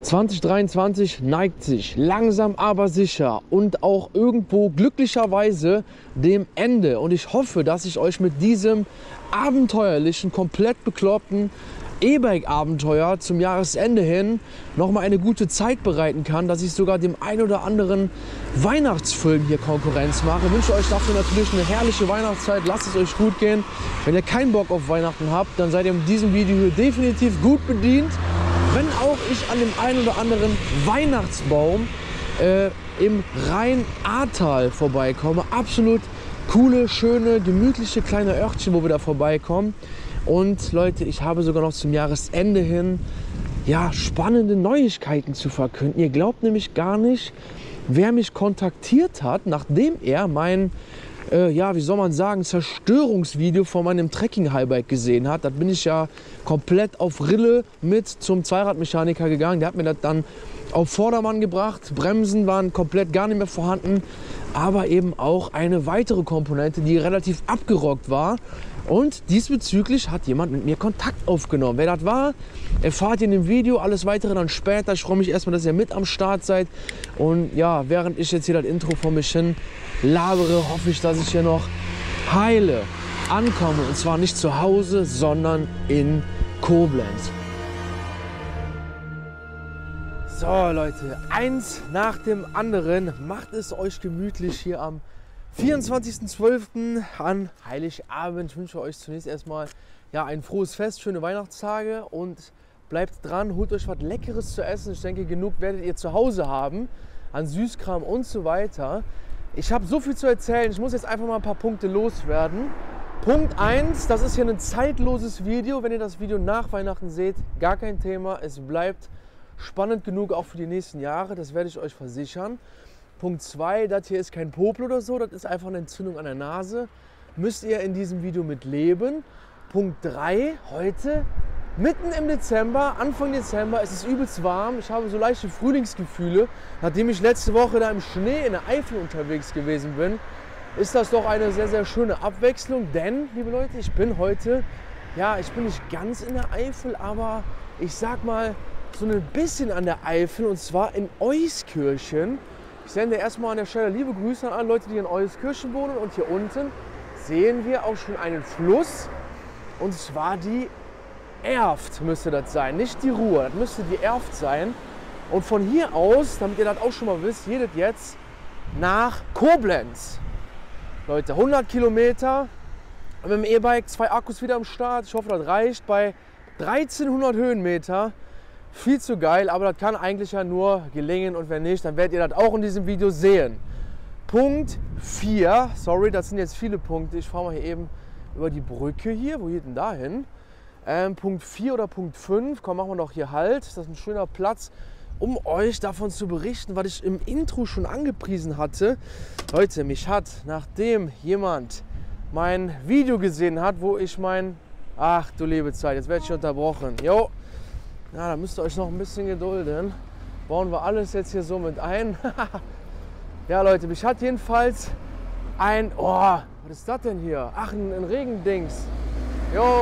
2023 neigt sich langsam aber sicher und auch irgendwo glücklicherweise dem Ende. Und ich hoffe, dass ich euch mit diesem abenteuerlichen, komplett bekloppten E-Bike-Abenteuer zum Jahresende hin nochmal eine gute Zeit bereiten kann, dass ich sogar dem ein oder anderen Weihnachtsfilm hier Konkurrenz mache. Ich wünsche euch dafür natürlich eine herrliche Weihnachtszeit. Lasst es euch gut gehen. Wenn ihr keinen Bock auf Weihnachten habt, dann seid ihr mit diesem Video hier definitiv gut bedient. Wenn auch ich an dem einen oder anderen Weihnachtsbaum im Rhein-Ahrtal vorbeikomme. Absolut coole, schöne, gemütliche kleine Örtchen, wo wir da vorbeikommen. Und Leute, ich habe sogar noch zum Jahresende hin ja, spannende Neuigkeiten zu verkünden. Ihr glaubt nämlich gar nicht, wer mich kontaktiert hat, nachdem er mein ja, wie soll man sagen, Zerstörungsvideo von meinem Trekking-Highbike gesehen hat. Da bin ich ja komplett auf Rille mit zum Zweiradmechaniker gegangen. Der hat mir das dann auf Vordermann gebracht. Bremsen waren komplett gar nicht mehr vorhanden. Aber eben auch eine weitere Komponente, die relativ abgerockt war. Und diesbezüglich hat jemand mit mir Kontakt aufgenommen. Wer das war, erfahrt ihr in dem Video. Alles weitere dann später. Ich freue mich erstmal, dass ihr mit am Start seid. Und ja, während ich jetzt hier das Intro vor mich hin labere, hoffe ich, dass ich hier noch heile ankomme. Und zwar nicht zu Hause, sondern in Koblenz. So Leute, eins nach dem anderen. Macht es euch gemütlich hier am 24.12. an Heiligabend. Ich wünsche euch zunächst erstmal ja, ein frohes Fest, schöne Weihnachtstage und bleibt dran, holt euch was Leckeres zu essen. Ich denke, genug werdet ihr zu Hause haben an Süßkram und so weiter. Ich habe so viel zu erzählen, ich muss jetzt einfach mal ein paar Punkte loswerden. Punkt 1, das ist hier ein zeitloses Video. Wenn ihr das Video nach Weihnachten seht, gar kein Thema. Es bleibt spannend genug auch für die nächsten Jahre, das werde ich euch versichern. Punkt 2, das hier ist kein Popel oder so, das ist einfach eine Entzündung an der Nase. Müsst ihr in diesem Video mit leben. Punkt 3, heute, mitten im Dezember, Anfang Dezember, es ist übelst warm. Ich habe so leichte Frühlingsgefühle. Nachdem ich letzte Woche da im Schnee in der Eifel unterwegs gewesen bin, ist das doch eine sehr, sehr schöne Abwechslung. Denn, liebe Leute, ich bin heute, ja, ich bin nicht ganz in der Eifel, aber ich sag mal, so ein bisschen an der Eifel, und zwar in Euskirchen. Ich sende erstmal an der Stelle liebe Grüße an alle Leute, die in Euskirchen wohnen. Und hier unten sehen wir auch schon einen Fluss. Und zwar die Erft müsste das sein, nicht die Ruhr. Das müsste die Erft sein. Und von hier aus, damit ihr das auch schon mal wisst, jedet jetzt nach Koblenz. Leute, 100 Kilometer mit dem E-Bike, 2 Akkus wieder am Start. Ich hoffe, das reicht bei 1300 Höhenmeter. Viel zu geil, aber das kann eigentlich ja nur gelingen und wenn nicht, dann werdet ihr das auch in diesem Video sehen. Punkt 4, sorry, das sind jetzt viele Punkte, ich fahre mal hier eben über die Brücke hier, wo geht denn da hin? Punkt 4 oder Punkt 5, komm, machen wir doch hier Halt, das ist ein schöner Platz, um euch davon zu berichten, was ich im Intro schon angepriesen hatte. Leute, mich hat, nachdem jemand mein Video gesehen hat, wo ich ach du liebe Zeit, jetzt werde ich unterbrochen, jo. Ja, da müsst ihr euch noch ein bisschen gedulden. Bauen wir alles jetzt hier so mit ein. Ja, Leute, mich hat jedenfalls oh, was ist das denn hier? Ach, ein Regendings. Jo,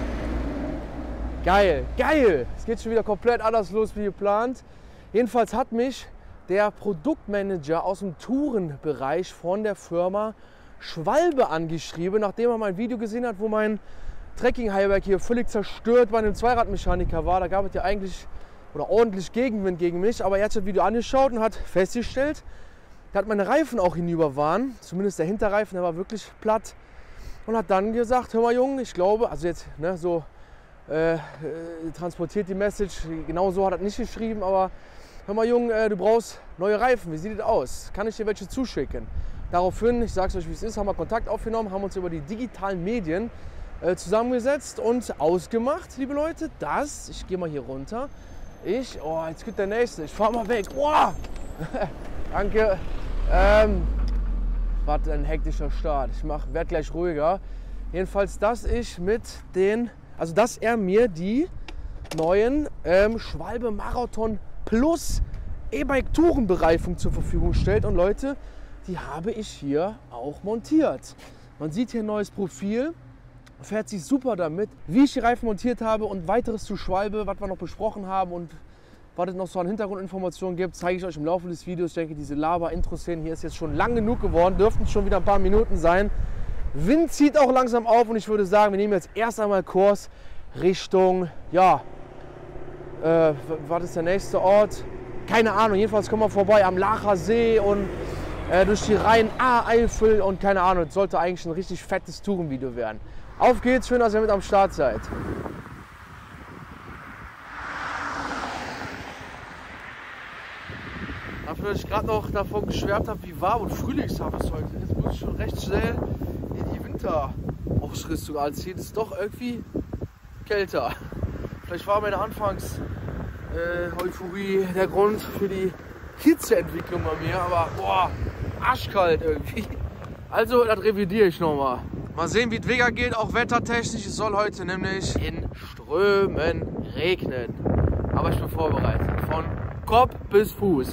geil, geil. Es geht schon wieder komplett anders los wie geplant. Jedenfalls hat mich der Produktmanager aus dem Tourenbereich von der Firma Schwalbe angeschrieben, nachdem er mein Video gesehen hat, wo mein Trekking-Highbike hier völlig zerstört bei einem Zweiradmechaniker war. Da gab es ja eigentlich oder ordentlich Gegenwind gegen mich. Aber er hat das Video angeschaut und hat festgestellt, dass meine Reifen auch hinüber waren. Zumindest der Hinterreifen, der war wirklich platt. Und hat dann gesagt, hör mal Junge, ich glaube, also jetzt ne, so transportiert die Message, genau so hat er nicht geschrieben, aber hör mal Junge, du brauchst neue Reifen, wie sieht das aus? Kann ich dir welche zuschicken? Daraufhin, ich sage es euch wie es ist, haben wir Kontakt aufgenommen, haben uns über die digitalen Medien zusammengesetzt und ausgemacht, liebe Leute, dass, ich gehe mal hier runter, oh, jetzt geht der Nächste, ich fahre mal weg, oh, danke, warte, ein hektischer Start, ich werde gleich ruhiger, jedenfalls, dass er mir die neuen Schwalbe Marathon Plus E-Bike Tourenbereifung zur Verfügung stellt und Leute, die habe ich hier auch montiert. Man sieht hier ein neues Profil, fährt sich super damit, wie ich die Reifen montiert habe und weiteres zu Schwalbe, was wir noch besprochen haben und Was es noch so an Hintergrundinformationen gibt, zeige ich euch im Laufe des Videos. Ich denke, diese Lava-Intro-Szene hier ist jetzt schon lang genug geworden. Dürften schon wieder ein paar Minuten sein. Wind zieht auch langsam auf und ich würde sagen, wir nehmen jetzt erst einmal Kurs Richtung, ja, was ist der nächste Ort? Keine Ahnung, jedenfalls kommen wir vorbei am Lacher See und durch die Rhein-Eifel und keine Ahnung, es sollte eigentlich ein richtig fettes Tourenvideo werden. Auf geht's, schön, dass ihr mit am Start seid. Dafür, dass ich gerade noch davon geschwärmt habe, wie warm und frühlingshaft es heute ist, muss ich schon recht schnell in die Winterausrüstung anziehen. Es ist doch irgendwie kälter. Vielleicht war meine Anfangs-Euphorie der Grund für die Hitzeentwicklung bei mir, aber boah, arschkalt irgendwie. Also, das revidiere ich nochmal. Mal sehen, wie es Vega geht, auch wettertechnisch. Es soll heute nämlich in Strömen regnen. Aber ich bin vorbereitet. Von Kopf bis Fuß.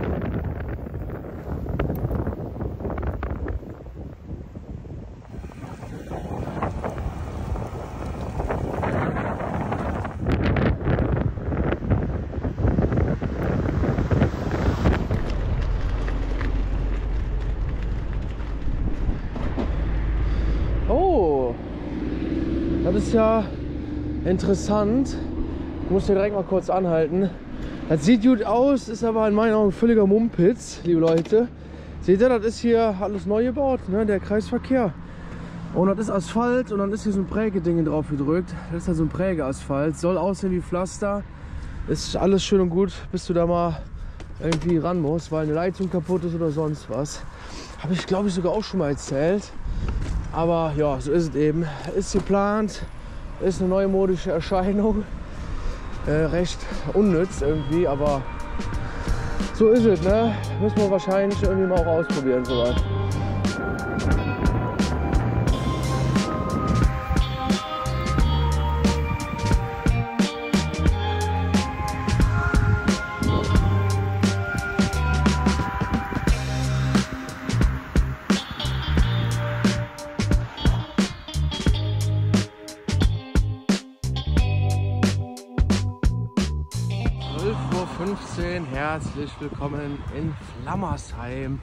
Oh, das ist ja interessant. Ich muss hier direkt mal kurz anhalten. Das sieht gut aus, ist aber in meinen Augen völliger Mumpitz, liebe Leute. Seht ihr, das ist hier alles neu gebaut, ne, der Kreisverkehr. Und das ist Asphalt und dann ist hier so ein Prägeding drauf gedrückt. Das ist halt so ein Prägeasphalt, soll aussehen wie Pflaster. Ist alles schön und gut, bis du da mal irgendwie ran musst, weil eine Leitung kaputt ist oder sonst was. Habe ich, glaube ich, sogar auch schon mal erzählt. Aber ja, so ist es eben. Ist geplant, ist eine neumodische Erscheinung. Recht unnütz irgendwie, aber so ist es, ne? Müssen wir wahrscheinlich irgendwie mal auch ausprobieren soweit. Herzlich willkommen in Flammersheim.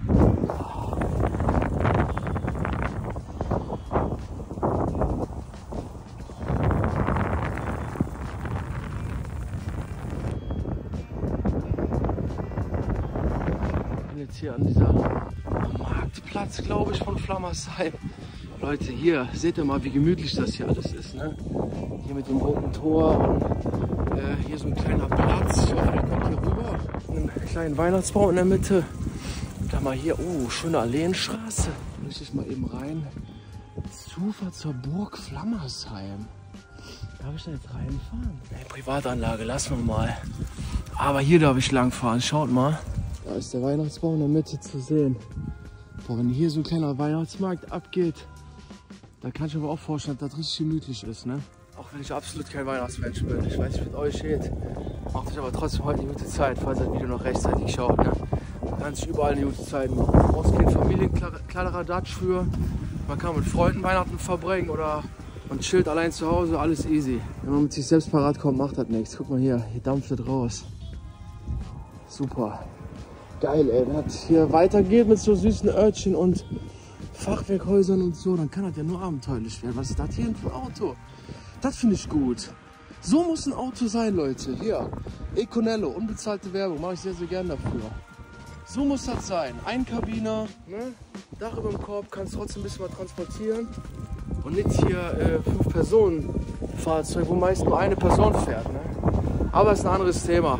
Ich bin jetzt hier an dieser Marktplatz, glaube ich, von Flammersheim. Leute, hier seht ihr mal, wie gemütlich das hier alles ist, ne? Hier mit dem roten Tor und hier so ein kleiner Platz. Ich hoffe, ihr kommt hier rüber. Einen kleinen Weihnachtsbaum in der Mitte. Da mal hier, oh, schöne Alleenstraße. Da möchte ich mal eben rein. Zufahrt zur Burg Flammersheim. Darf ich da jetzt reinfahren? Nee, Privatanlage, lassen wir mal. Aber hier darf ich lang fahren. Schaut mal. Da ist der Weihnachtsbaum in der Mitte zu sehen. Boah, wenn hier so ein kleiner Weihnachtsmarkt abgeht, da kann ich aber auch vorstellen, dass das richtig gemütlich ist, ne? Auch wenn ich absolut kein Weihnachtsmensch bin. Ich weiß nicht, wie es euch geht. Macht euch aber trotzdem heute eine gute Zeit, falls ihr das Video noch rechtzeitig schaut. Ne? Man kann sich überall eine gute Zeit machen. Man braucht kein Familienkladderadatsch für. Man kann mit Freunden Weihnachten verbringen oder man chillt allein zu Hause, alles easy. Wenn man mit sich selbst parat kommt, macht das nichts. Guck mal hier dampft das raus. Super. Geil, ey. Wenn das hier weitergeht mit so süßen Örtchen und Fachwerkhäusern und so, dann kann das ja nur abenteuerlich werden. Was ist das hier für ein Auto? Das finde ich gut. So muss ein Auto sein, Leute. Hier, Econello, unbezahlte Werbung, mache ich sehr, sehr gerne dafür. So muss das sein. Einkabiner, ne? Dach über dem Korb, kannst trotzdem ein bisschen was transportieren. Und nicht hier 5-Personen-Fahrzeug, wo meist nur eine Person fährt. Ne? Aber es ist ein anderes Thema.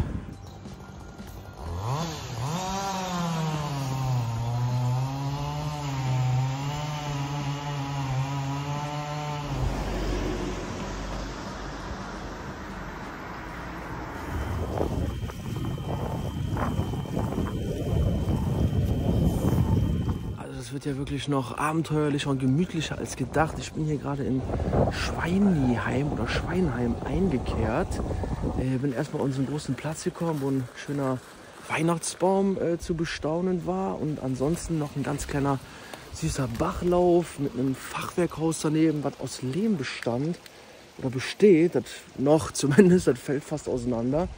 Es wird ja wirklich noch abenteuerlicher und gemütlicher als gedacht. Ich bin hier gerade in Schweinheim oder Schweinheim eingekehrt. Bin erstmal an unseren großen Platz gekommen, wo ein schöner Weihnachtsbaum zu bestaunen war. Und ansonsten noch ein ganz kleiner süßer Bachlauf mit einem Fachwerkhaus daneben, was aus Lehm bestand oder besteht. Das noch zumindest, das fällt fast auseinander.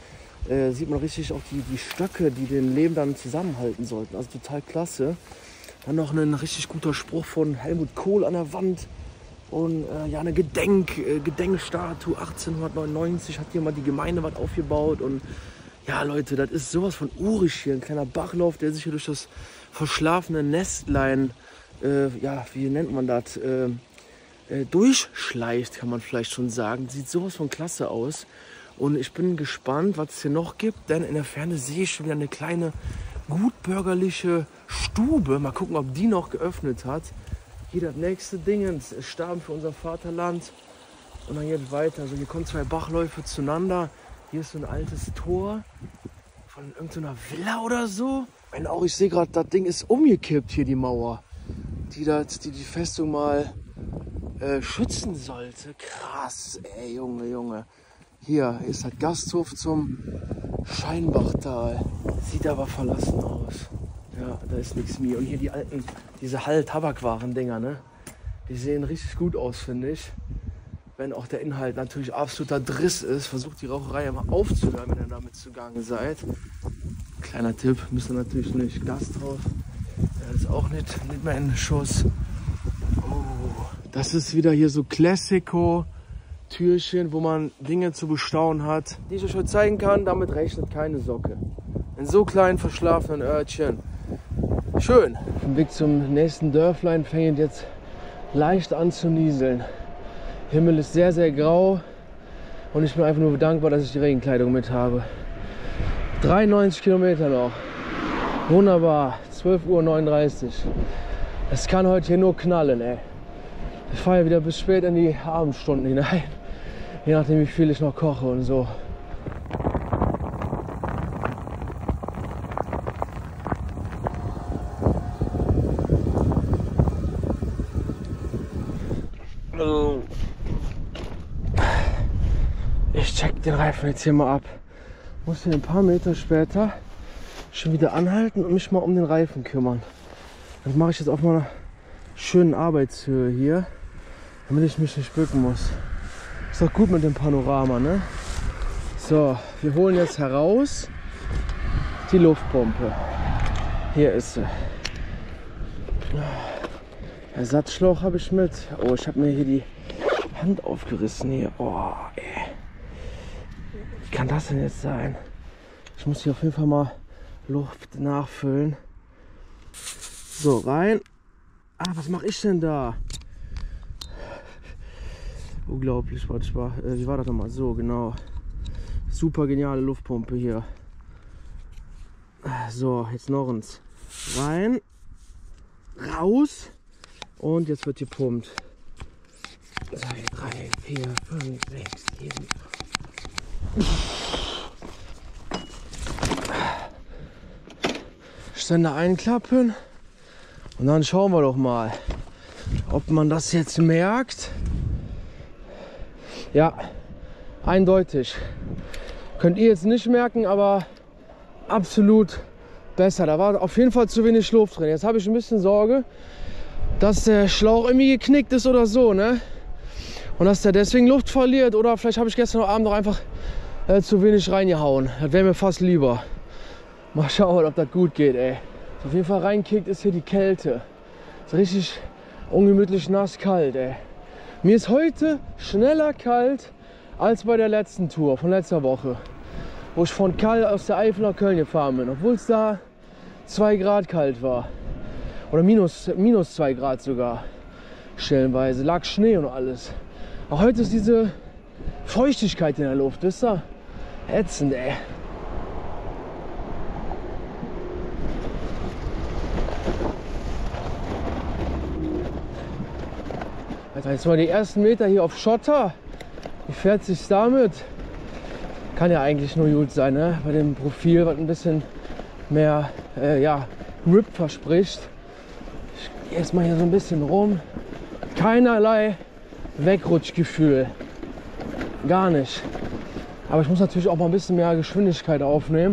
sieht man richtig auch die Stöcke, die den Lehm dann zusammenhalten sollten. Also total klasse. Dann noch ein richtig guter Spruch von Helmut Kohl an der Wand. Und ja, eine Gedenkstatue 1899 hat hier mal die Gemeinde was aufgebaut. Und ja, Leute, das ist sowas von urig hier. Ein kleiner Bachlauf, der sich hier durch das verschlafene Nestlein, ja, wie nennt man das, durchschleicht, kann man vielleicht schon sagen. Sieht sowas von klasse aus. Und ich bin gespannt, was es hier noch gibt, denn in der Ferne sehe ich schon wieder eine kleine gutbürgerliche Stube. Mal gucken, ob die noch geöffnet hat. Hier das nächste Ding, Sterben für unser Vaterland. Und dann geht es weiter. Also hier kommen zwei Bachläufe zueinander. Hier ist so ein altes Tor von irgendeiner Villa oder so. Und auch ich sehe gerade, das Ding ist umgekippt hier, die Mauer, die die Festung mal schützen sollte. Krass, ey, Junge. Hier ist das Gasthof zum Scheinbachtal. Sieht aber verlassen aus. Ja, da ist nichts mehr. Und hier die alten, diese Hall-Tabakwaren-Dinger, ne? Die sehen richtig gut aus, finde ich. Wenn auch der Inhalt natürlich absoluter Driss ist. Versucht die Raucherei immer aufzuhören, wenn ihr damit zugange seid. Kleiner Tipp, müsst ihr natürlich nicht. Gasthaus, das ist auch nicht mehr in Schuss. Oh, das ist wieder hier so Classico. Türchen, wo man Dinge zu bestaunen hat, die ich euch heute zeigen kann. Damit rechnet keine Socke. In so kleinen verschlafenen Örtchen. Schön. Auf dem Weg zum nächsten Dörflein fängt jetzt leicht an zu nieseln. Himmel ist sehr, sehr grau und ich bin einfach nur dankbar, dass ich die Regenkleidung mit habe. 93 Kilometer noch. Wunderbar. 12:39 Uhr. Es kann heute hier nur knallen, ey. Ich fahre ja wieder bis spät in die Abendstunden hinein. Je nachdem, wie viel ich noch koche und so. Ich check den Reifen jetzt hier mal ab. Muss hier ein paar Meter später schon wieder anhalten und mich mal um den Reifen kümmern. Das mache ich jetzt auf meiner schönen Arbeitshöhe hier, damit ich mich nicht bücken muss. Ist doch gut mit dem Panorama, ne? So, wir holen jetzt heraus die Luftpumpe. Hier ist sie. Ersatzschlauch habe ich mit. Oh, ich habe mir hier die Hand aufgerissen hier. Oh, ey. Wie kann das denn jetzt sein? Ich muss hier auf jeden Fall mal Luft nachfüllen. So, rein. Ah, was mache ich denn da? Unglaublich, warte mal. Wie war das nochmal? So, genau. Super geniale Luftpumpe hier. So, jetzt noch eins. Rein. Raus. Und jetzt wird gepumpt. 2, 3, 4, 5, 6, 7. Ständer einklappen. Und dann schauen wir doch mal, ob man das jetzt merkt. Ja, eindeutig. Könnt ihr jetzt nicht merken, aber absolut besser. Da war auf jeden Fall zu wenig Luft drin. Jetzt habe ich ein bisschen Sorge, dass der Schlauch irgendwie geknickt ist oder so, ne? Und dass der deswegen Luft verliert. Oder vielleicht habe ich gestern Abend noch einfach zu wenig reingehauen. Das wäre mir fast lieber. Mal schauen, ob das gut geht, ey. Was auf jeden Fall reinkickt, ist hier die Kälte. Ist richtig ungemütlich nass kalt, ey. Mir ist heute schneller kalt als bei der letzten Tour von letzter Woche, wo ich von Kall aus der Eifel nach Köln gefahren bin, obwohl es da 2 Grad kalt war. Oder minus 2 Grad sogar. Stellenweise lag Schnee und alles. Aber heute ist diese Feuchtigkeit in der Luft, wisst ihr? Ätzend, ey. Jetzt mal die ersten Meter hier auf Schotter. Wie fährt sich damit? Kann ja eigentlich nur gut sein, ne? Bei dem Profil, was ein bisschen mehr ja, Grip verspricht. Ich gehe jetzt mal hier so ein bisschen rum. Keinerlei Wegrutschgefühl. Gar nicht. Aber ich muss natürlich auch mal ein bisschen mehr Geschwindigkeit aufnehmen.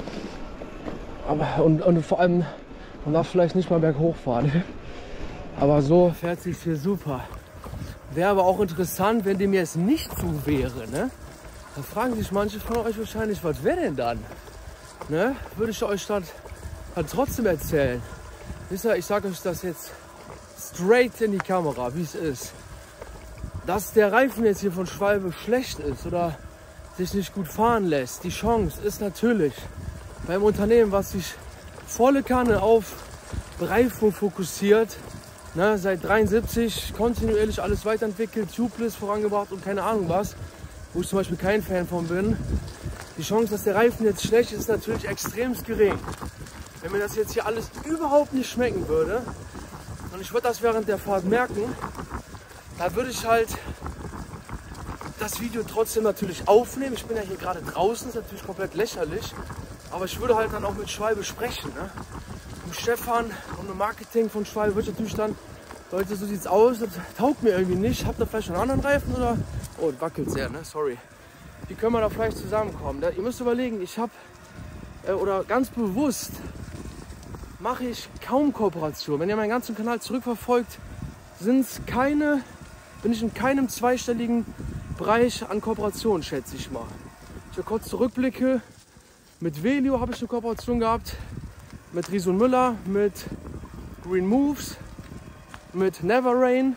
Aber, und vor allem, man darf vielleicht nicht mal berghoch fahren. Aber so fährt sich hier super. Wäre aber auch interessant, wenn dem jetzt nicht so wäre, ne? Da fragen sich manche von euch wahrscheinlich, was wäre denn dann? Ne? Würde ich euch dann trotzdem erzählen. Wisst ihr, ich sage euch das jetzt straight in die Kamera, wie es ist. Dass der Reifen jetzt hier von Schwalbe schlecht ist oder sich nicht gut fahren lässt, die Chance ist natürlich beim Unternehmen, was sich volle Kanne auf Bereifung fokussiert, ne, seit 73 kontinuierlich alles weiterentwickelt, Tubeless vorangebracht und keine Ahnung was, wo ich zum Beispiel kein Fan von bin. Die Chance, dass der Reifen jetzt schlecht ist, natürlich extrem gering. Wenn mir das jetzt hier alles überhaupt nicht schmecken würde und ich würde das während der Fahrt merken, da würde ich halt das Video trotzdem natürlich aufnehmen. Ich bin ja hier gerade draußen, ist natürlich komplett lächerlich, aber ich würde halt dann auch mit Schwalbe sprechen. Ne? Mit Stefan und dem Marketing von Schwalbe würde ich natürlich dann, Leute, so sieht's aus, das taugt mir irgendwie nicht. Habt ihr vielleicht einen anderen Reifen oder? Oh, das wackelt sehr, ne? Sorry. Wie können wir da vielleicht zusammenkommen? Ihr müsst überlegen, ich habe, oder ganz bewusst, mache ich kaum Kooperation. Wenn ihr meinen ganzen Kanal zurückverfolgt, bin ich in keinem zweistelligen Bereich an Kooperationen, schätze ich mal. Ich kurz zurückblicke, mit Velio habe ich eine Kooperation gehabt, mit Ries und Müller, mit Green Moves, mit Never Rain.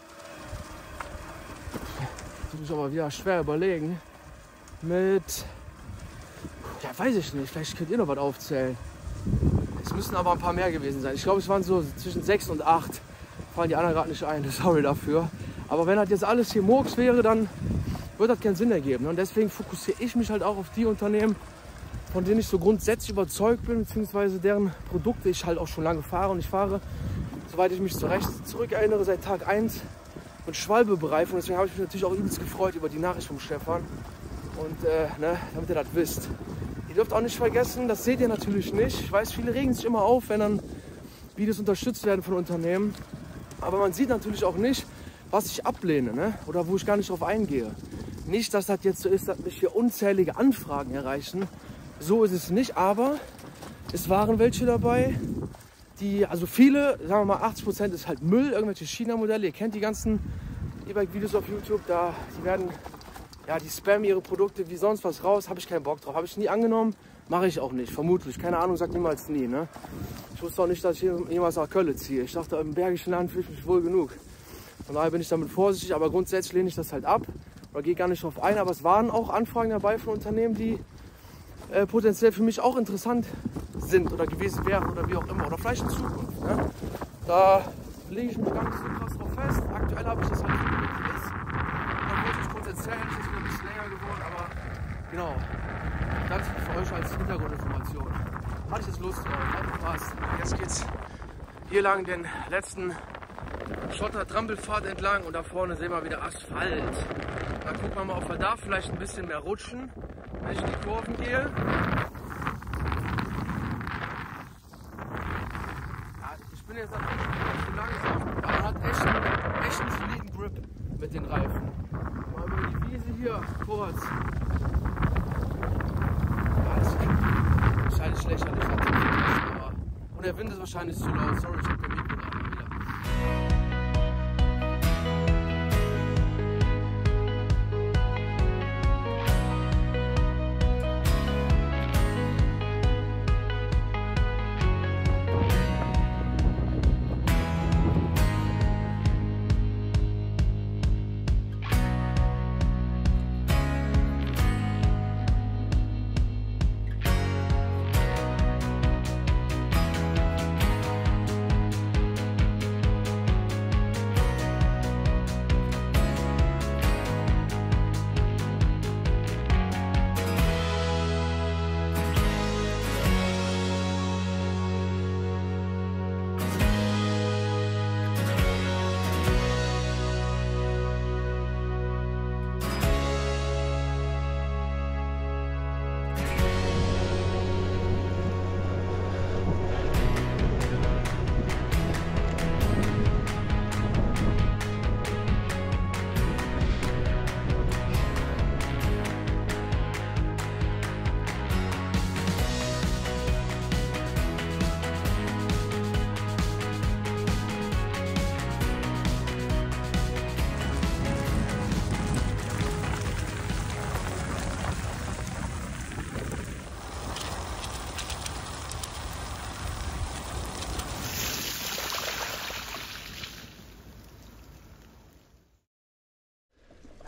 Das muss ich aber wieder schwer überlegen. Mit, ja weiß ich nicht, vielleicht könnt ihr noch was aufzählen. Es müssen aber ein paar mehr gewesen sein. Ich glaube, es waren so zwischen 6 und 8. Fallen die anderen gerade nicht ein, sorry dafür. Aber wenn das jetzt alles hier Murks wäre, dann würde das keinen Sinn ergeben. Und deswegen fokussiere ich mich halt auch auf die Unternehmen, von denen ich so grundsätzlich überzeugt bin, beziehungsweise deren Produkte ich halt auch schon lange fahre. Und ich fahre, soweit ich mich zurückerinnere, seit Tag 1 mit Schwalbe-Bereifung. Deswegen habe ich mich natürlich auch übelst gefreut über die Nachricht vom Stefan. Und ne, damit ihr das wisst. Ihr dürft auch nicht vergessen, das seht ihr natürlich nicht. Ich weiß, viele regen sich immer auf, wenn dann Videos unterstützt werden von Unternehmen. Aber man sieht natürlich auch nicht, was ich ablehne, ne? Oder wo ich gar nicht drauf eingehe. Nicht, dass das jetzt so ist, dass mich hier unzählige Anfragen erreichen. So ist es nicht, aber es waren welche dabei, die, also viele, sagen wir mal 80% ist halt Müll, irgendwelche China-Modelle. Ihr kennt die ganzen E-Bike-Videos auf YouTube, die werden, ja, die spammen ihre Produkte wie sonst was raus, habe ich keinen Bock drauf. Habe ich nie angenommen, mache ich auch nicht, vermutlich. Keine Ahnung, sagt niemals nie, ne? Ich wusste auch nicht, dass ich jemals nach Köln ziehe. Ich dachte, im Bergischen Land fühle ich mich wohl genug. Von daher bin ich damit vorsichtig, aber grundsätzlich lehne ich das halt ab oder gehe gar nicht drauf ein. Aber es waren auch Anfragen dabei von Unternehmen, die potenziell für mich auch interessant sind oder gewesen wären oder wie auch immer. Oder vielleicht in Zukunft. Ne? Da lege ich mich gar nicht so krass drauf fest. Aktuell habe ich das halt so, wie es ist. Dann wollte ich potenziell, ist es wieder ein bisschen länger geworden, aber genau. Das für euch als Hintergrundinformation. Hatte ich jetzt Lust drauf, passt. Jetzt geht's hier lang den letzten Schotter-Trampelpfad entlang und da vorne sehen wir wieder Asphalt. Da gucken wir mal, ob wir da vielleicht ein bisschen mehr rutschen, wenn ich in die Kurven gehe. Ja, ich bin jetzt natürlich ein bisschen langsam, aber man hat echt einen soliden Grip mit den Reifen. Mal über die Wiese hier kurz. Ja, das ist wahrscheinlich lächerlich. Und der Wind ist wahrscheinlich zu laut. Sorry, ich hab kein Mikro da.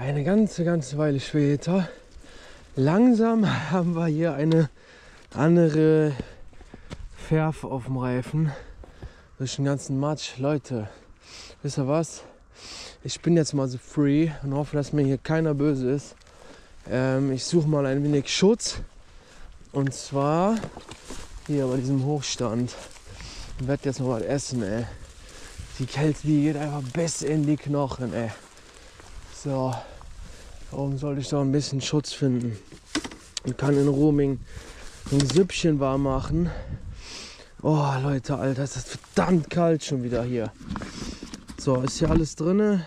eine ganze Weile später. Langsam haben wir hier eine andere Färbe auf dem Reifen. Durch den ganzen Matsch. Leute, wisst ihr was? Ich bin jetzt mal so free und hoffe, dass mir hier keiner böse ist. Ich suche mal ein wenig Schutz. Und zwar hier bei diesem Hochstand. Ich werde jetzt noch was essen, ey. Die Kälte, die geht einfach bis in die Knochen, ey. So, warum sollte ich doch ein bisschen Schutz finden? Und kann in Roaming ein Süppchen warm machen. Oh, Leute, Alter, es ist verdammt kalt schon wieder hier. So, ist hier alles drin.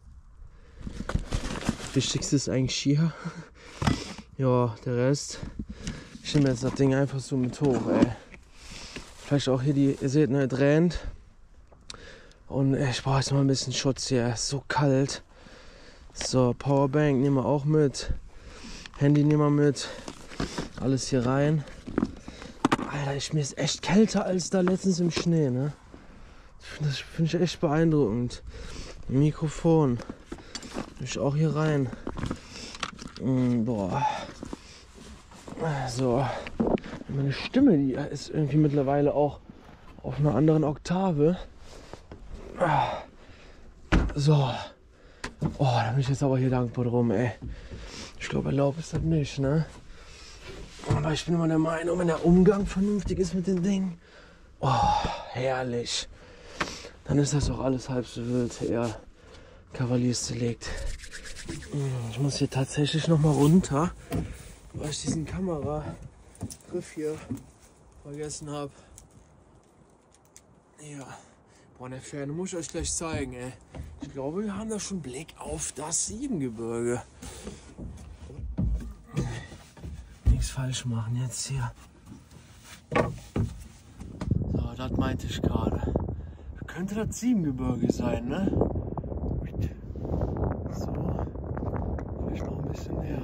Wichtigste ist eigentlich hier. Ja, der Rest. Ich nehme jetzt das Ding einfach so mit hoch, ey. Vielleicht auch hier die, ihr seht, ne, drängt. Und ich brauche jetzt mal ein bisschen Schutz hier. Es ist so kalt. So, Powerbank nehmen wir auch mit. Handy nehmen wir mit. Alles hier rein. Alter, mir ist echt kälter als da letztens im Schnee, ne? Das finde ich echt beeindruckend. Mikrofon. Ich auch hier rein. Boah. So. Meine Stimme, die ist irgendwie mittlerweile auch auf einer anderen Oktave. So. Oh, da bin ich jetzt aber hier dankbar drum, ey. Ich glaube, erlaubt ist das nicht, ne? Aber ich bin immer der Meinung, wenn der Umgang vernünftig ist mit den Dingen, oh, herrlich. Dann ist das auch alles halb so wild, eher Kavaliersdelikt. Ich muss hier tatsächlich noch mal runter, weil ich diesen Kameragriff hier vergessen habe. Ja, boah, in der Ferne muss ich euch gleich zeigen, ey. Ich glaube, wir haben da schon Blick auf das Siebengebirge. Nichts falsch machen jetzt hier. So, das meinte ich gerade. Könnte das Siebengebirge sein, ne? So, vielleicht noch ein bisschen näher.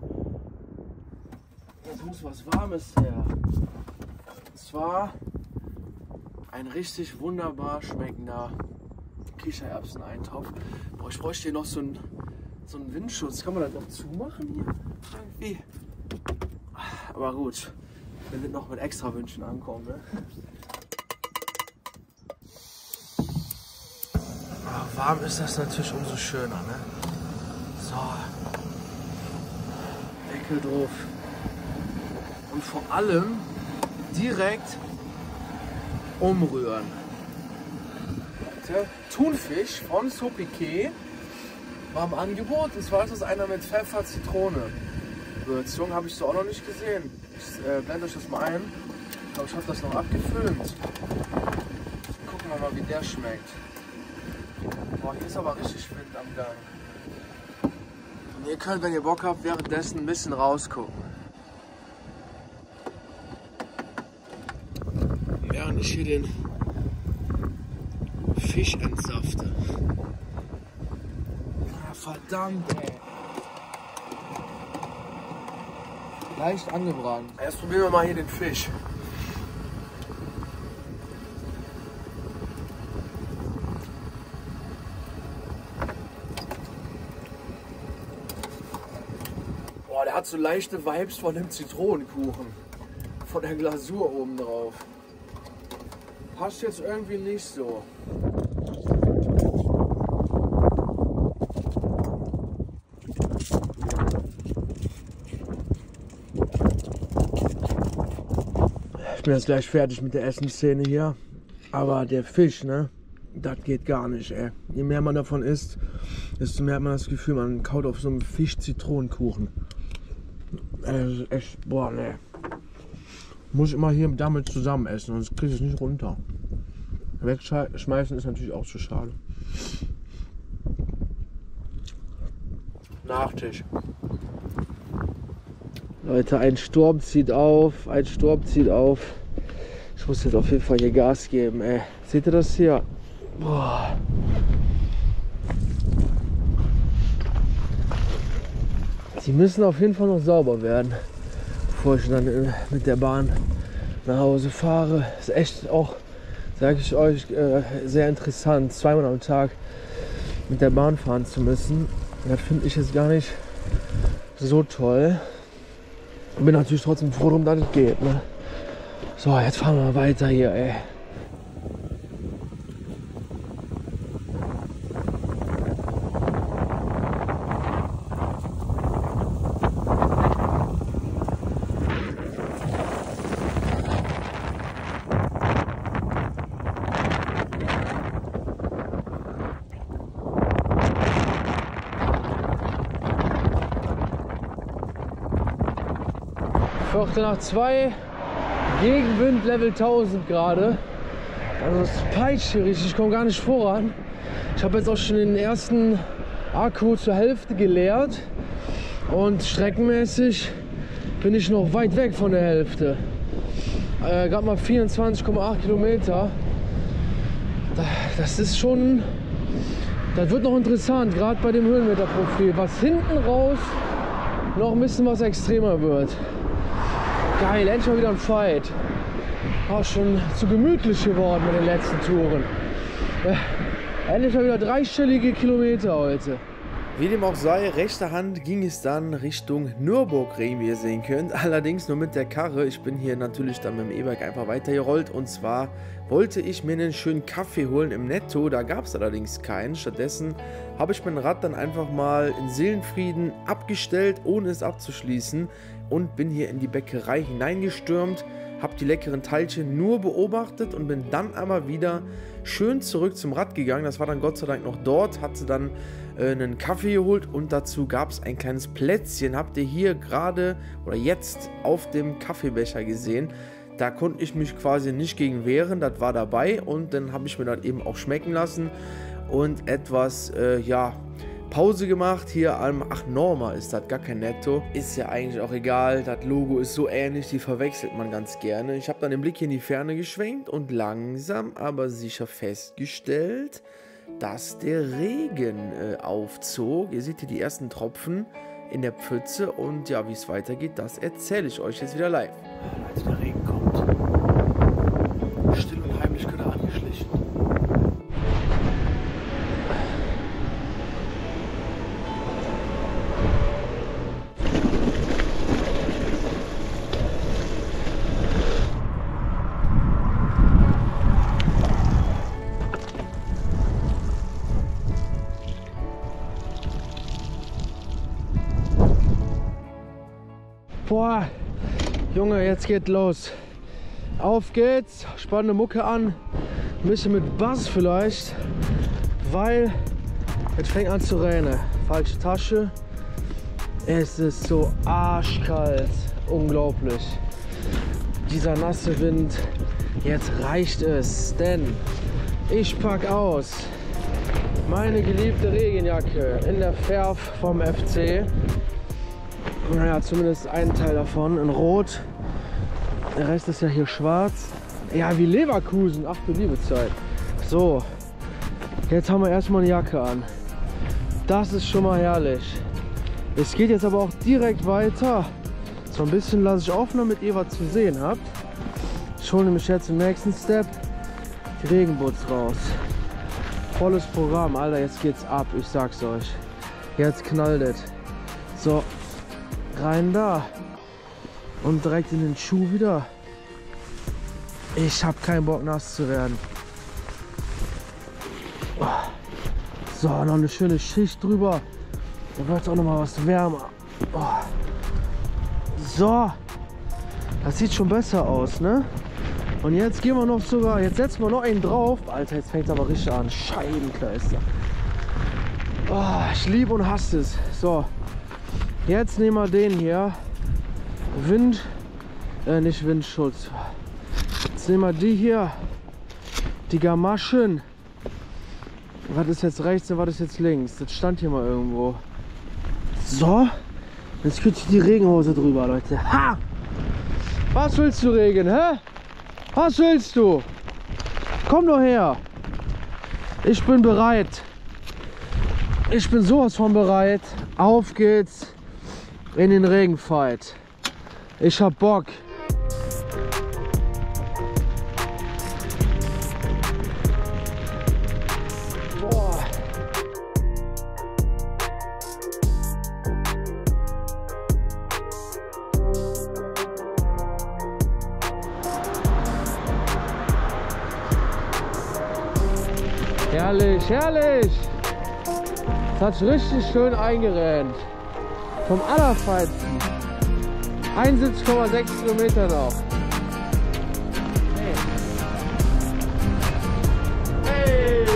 Jetzt muss was Warmes her. Und zwar ein richtig wunderbar schmeckender Kichererbseneintopf. Boah, ich bräuchte hier noch so einen Windschutz. Kann man das noch zumachen hier? Irgendwie. Aber gut, wenn wir noch mit extra Wünschen ankommen, ne? Aber warm ist das natürlich umso schöner, ne? So. Deckel drauf. Und vor allem direkt umrühren. Thunfisch von Sopiquet war im Angebot. Und zwar ist das einer mit Pfeffer, Zitrone. Würzung habe ich so auch noch nicht gesehen. Ich blende euch das mal ein. Ich glaube, ich habe das noch abgefilmt. Gucken wir mal, wie der schmeckt. Boah, hier ist aber richtig Wind am Gang. Und ihr könnt, wenn ihr Bock habt, währenddessen ein bisschen rausgucken. Während ich hier den Fisch entsafte. Ah, verdammt, ey. Leicht angebraten. Erst probieren wir mal hier den Fisch. Boah, der hat so leichte Vibes von dem Zitronenkuchen. Von der Glasur oben drauf. Passt jetzt irgendwie nicht so. Ich bin jetzt gleich fertig mit der Essensszene hier. Aber der Fisch, ne? Das geht gar nicht, ey. Je mehr man davon isst, desto mehr hat man das Gefühl, man kaut auf so einem Fisch-Zitronenkuchen. Echt, boah, ne. Muss ich immer hier damit zusammen essen, sonst kriege ich es nicht runter. Wegschmeißen ist natürlich auch zu schade. Nachtisch. Leute, ein Sturm zieht auf, ein Sturm zieht auf. Ich muss jetzt auf jeden Fall hier Gas geben, ey. Seht ihr das hier? Boah. Die müssen auf jeden Fall noch sauber werden, bevor ich dann mit der Bahn nach Hause fahre. Ist echt auch, sage ich euch, sehr interessant, zweimal am Tag mit der Bahn fahren zu müssen. Das finde ich jetzt gar nicht so toll. Bin natürlich trotzdem froh drum, dass es geht. Ne? So, jetzt fahren wir weiter hier, ey. Viertel nach 2, Gegenwind Level 1000 gerade. Also es peitscht hier richtig, ich komme gar nicht voran. Ich habe jetzt auch schon den ersten Akku zur Hälfte geleert und streckenmäßig bin ich noch weit weg von der Hälfte. Gerade mal 24,8 Kilometer. Das ist schon, das wird noch interessant, gerade bei dem Höhenmeterprofil, was hinten raus noch ein bisschen was extremer wird. Geil, endlich mal wieder ein Fight. Auch schon zu gemütlich geworden mit den letzten Touren. Endlich mal wieder dreistellige Kilometer heute. Wie dem auch sei, rechter Hand ging es dann Richtung Nürburgring, wie ihr sehen könnt. Allerdings nur mit der Karre. Ich bin hier natürlich dann mit dem E-Bike einfach weitergerollt. Und zwar wollte ich mir einen schönen Kaffee holen im Netto. Da gab es allerdings keinen. Stattdessen habe ich mein Rad dann einfach mal in Seelenfrieden abgestellt, ohne es abzuschließen. Und bin hier in die Bäckerei hineingestürmt, habe die leckeren Teilchen nur beobachtet und bin dann aber wieder schön zurück zum Rad gegangen. Das war dann Gott sei Dank noch dort, hatte dann einen Kaffee geholt und dazu gab es ein kleines Plätzchen. Habt ihr hier gerade oder jetzt auf dem Kaffeebecher gesehen. Da konnte ich mich quasi nicht gegen wehren, das war dabei und dann habe ich mir das eben auch schmecken lassen und etwas, Pause gemacht hier am, ach Norma ist das, gar kein Netto, ist ja eigentlich auch egal, das Logo ist so ähnlich, die verwechselt man ganz gerne. Ich habe dann den Blick hier in die Ferne geschwenkt und langsam aber sicher festgestellt, dass der Regen aufzog. Ihr seht hier die ersten Tropfen in der Pfütze und ja, wie es weitergeht, das erzähle ich euch jetzt wieder live. Als der Regen kommt, still und heimlich gerade angeschlichen. Boah, Junge, jetzt geht los. Auf geht's, spannende Mucke an. Ein bisschen mit Bass vielleicht, weil es fängt an zu regnen. Falsche Tasche. Es ist so arschkalt, unglaublich. Dieser nasse Wind, jetzt reicht es, denn ich pack aus meine geliebte Regenjacke in der Färf vom FC. Naja, zumindest ein Teil davon in Rot. Der Rest ist ja hier schwarz. Ja, wie Leverkusen. Ach du liebe Zeit. So, jetzt haben wir erstmal eine Jacke an. Das ist schon mal herrlich. Es geht jetzt aber auch direkt weiter. So ein bisschen lasse ich offen, damit ihr was zu sehen habt. Ich hole nämlich jetzt im nächsten Step die Regenboots raus. Volles Programm, Alter, jetzt geht's ab. Ich sag's euch. Jetzt knallt es. So. Rein da und direkt in den Schuh wieder. Ich habe keinen Bock nass zu werden. So, noch eine schöne Schicht drüber. Da wird auch noch mal was wärmer. So, das sieht schon besser aus, ne? Und jetzt gehen wir noch sogar, jetzt setzen wir noch einen drauf. Alter, jetzt fängt es aber richtig an. Scheibenkleister. Ich liebe und hasse es. So. Jetzt nehmen wir den hier, nicht Windschutz. Jetzt nehmen wir die hier, die Gamaschen. Was ist jetzt rechts und was ist jetzt links? Das stand hier mal irgendwo. So, jetzt kriegt die Regenhose drüber, Leute. Ha! Was willst du, Regen, hä? Was willst du? Komm doch her. Ich bin bereit. Ich bin sowas von bereit. Auf geht's. In den Regenfight. Ich hab Bock. Boah. Herrlich, herrlich! Das hat sich richtig schön eingerennt. Vom Allerfeinsten. 71,6 Kilometer noch. Hey!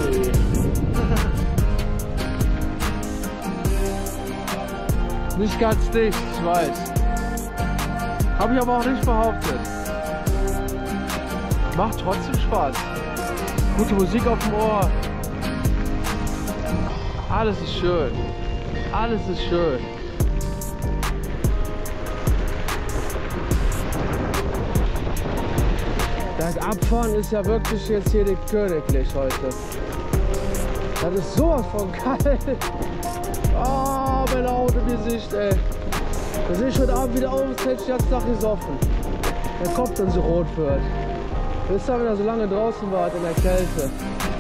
Nicht ganz dicht, ich weiß. Habe ich aber auch nicht behauptet. Macht trotzdem Spaß. Gute Musik auf dem Ohr. Alles ist schön. Alles ist schön. Bergabfahren ist ja wirklich jetzt hier königlich heute. Das ist sowas von kalt. Oh, mein Auto im Gesicht, ey. Da sehe ich heute Abend wieder auf, als hätte ich den Tag gesoffen. Der Kopf dann so rot wird. Wisst ihr, wenn er so lange draußen war in der Kälte.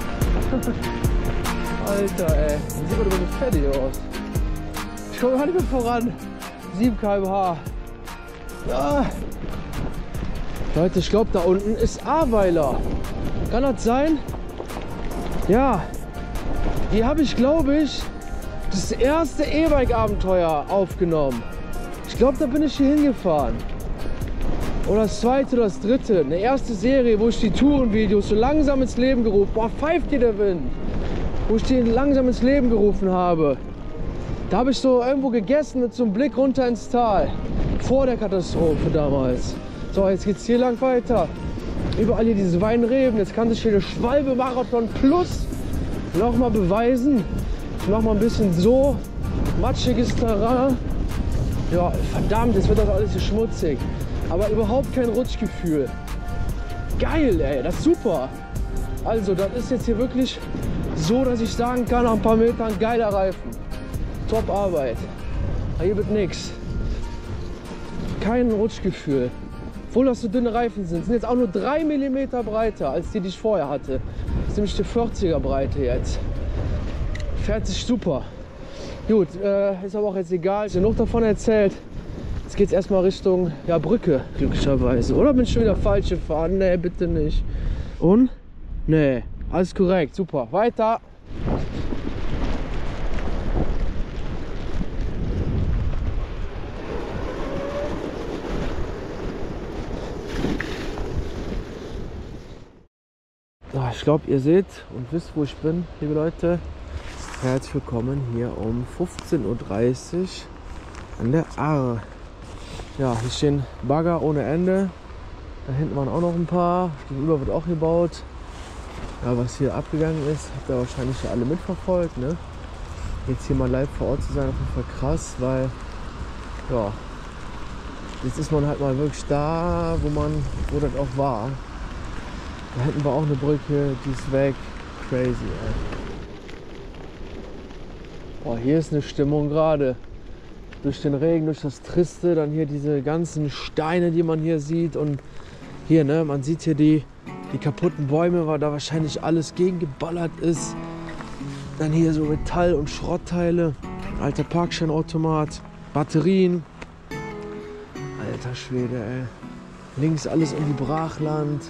Alter, ey. Dann sieht man aber so fertig aus. Ich komme gar nicht mehr voran. 7 km/h. Ja. Leute, ich glaube, da unten ist Ahrweiler. Kann das sein? Ja. Die habe ich, glaube ich, das erste E-Bike-Abenteuer aufgenommen. Ich glaube, da bin ich hier hingefahren. Oder das zweite oder das dritte. Eine erste Serie, wo ich die Tourenvideos so langsam ins Leben gerufen habe. Boah, pfeift dir der Wind. Wo ich die langsam ins Leben gerufen habe. Da habe ich so irgendwo gegessen mit so einem Blick runter ins Tal. Vor der Katastrophe damals. So, jetzt geht's hier lang weiter. Überall hier diese Weinreben. Jetzt kann sich hier der Schwalbe-Marathon Plus nochmal beweisen. Ich mache mal ein bisschen so matschiges Terrain. Ja, verdammt, jetzt wird das alles hier schmutzig. Aber überhaupt kein Rutschgefühl. Geil, ey, das ist super. Also, das ist jetzt hier wirklich so, dass ich sagen kann, nach ein paar Metern geiler Reifen. Top Arbeit. Aber hier wird nichts. Kein Rutschgefühl. Obwohl das so dünne Reifen sind jetzt auch nur 3 mm breiter als die ich vorher hatte. Das ist nämlich die 40er Breite jetzt. Fährt sich super. Gut, ist aber auch jetzt egal. Ich habe genug davon erzählt. Jetzt geht es erstmal Richtung Brücke, glücklicherweise. Oder bin ich schon wieder falsch gefahren? Nee, bitte nicht. Und? Nee, alles korrekt, super. Weiter. Ich glaube, ihr seht und wisst, wo ich bin, liebe Leute. Herzlich willkommen hier um 15:30 Uhr an der Ahr. Ja, hier stehen Bagger ohne Ende. Da hinten waren auch noch ein paar. Gegenüber wird auch gebaut. Ja, was hier abgegangen ist, habt ihr wahrscheinlich ja alle mitverfolgt. Ne? Jetzt hier mal live vor Ort zu sein, auf jeden Fall krass, weil ja, jetzt ist man halt mal wirklich da, wo das auch war. Da hinten war auch eine Brücke, die ist weg. Crazy, ey. Boah, hier ist eine Stimmung gerade. Durch den Regen, durch das Triste, dann hier diese ganzen Steine, die man hier sieht. Und hier, ne, man sieht hier die kaputten Bäume, weil da wahrscheinlich alles gegengeballert ist. Dann hier so Metall- und Schrottteile. Alter Parkscheinautomat, Batterien. Alter Schwede, ey. Links alles um die Brachland.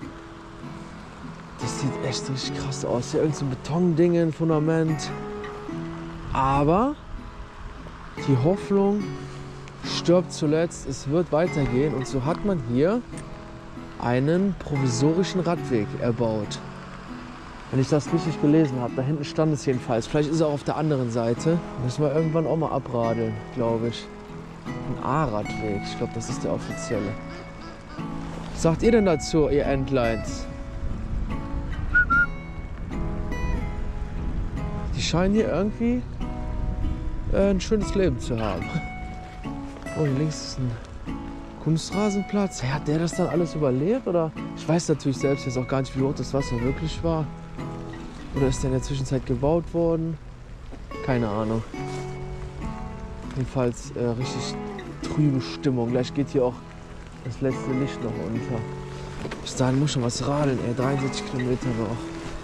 Das sieht echt richtig krass aus. Hier irgend so ein Betonding, ein Fundament. Aber die Hoffnung stirbt zuletzt. Es wird weitergehen. Und so hat man hier einen provisorischen Radweg erbaut. Wenn ich das richtig gelesen habe. Da hinten stand es jedenfalls. Vielleicht ist er auch auf der anderen Seite. Müssen wir irgendwann auch mal abradeln, glaube ich. Ein A-Radweg. Ich glaube, das ist der offizielle. Was sagt ihr denn dazu, ihr Entleins? Die scheinen hier irgendwie ein schönes Leben zu haben. Oh, hier links ist ein Kunstrasenplatz. Hey, hat der das dann alles überlebt? Oder? Ich weiß natürlich selbst jetzt auch gar nicht, wie hoch das Wasser wirklich war. Oder ist der in der Zwischenzeit gebaut worden? Keine Ahnung. Jedenfalls richtig trübe Stimmung. Gleich geht hier auch das letzte Licht noch unter. Bis dahin muss schon was radeln, ey. 63 Kilometer noch.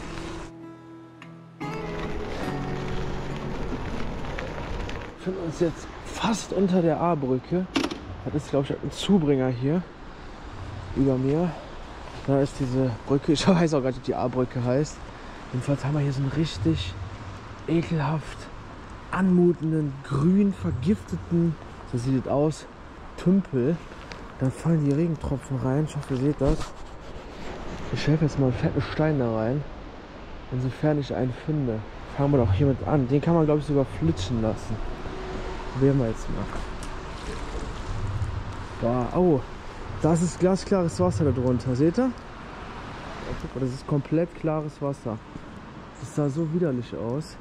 Wir befinden uns jetzt fast unter der A-Brücke. Das ist, glaube ich, ein Zubringer hier über mir. Da ist diese Brücke, ich weiß auch gar nicht, ob die A-Brücke heißt. Jedenfalls haben wir hier so einen richtig ekelhaft anmutenden, grün vergifteten, so sieht es aus, Tümpel. Dann fallen die Regentropfen rein. Ich hoffe, ihr seht das. Ich werfe jetzt mal einen fetten Stein da rein. Insofern ich einen finde. Fangen wir doch hiermit an. Den kann man, glaube ich, sogar flitschen lassen. Probieren wir jetzt mal. Boah, oh, das ist glasklares Wasser da drunter. Seht ihr? Oh, guck mal, das ist komplett klares Wasser. Das sah so widerlich aus.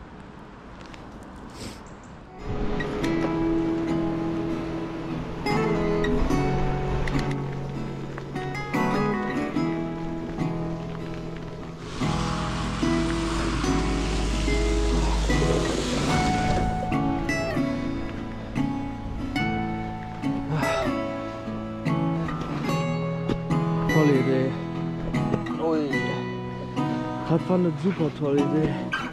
Tolle Idee. Ui. Das war eine super tolle Idee.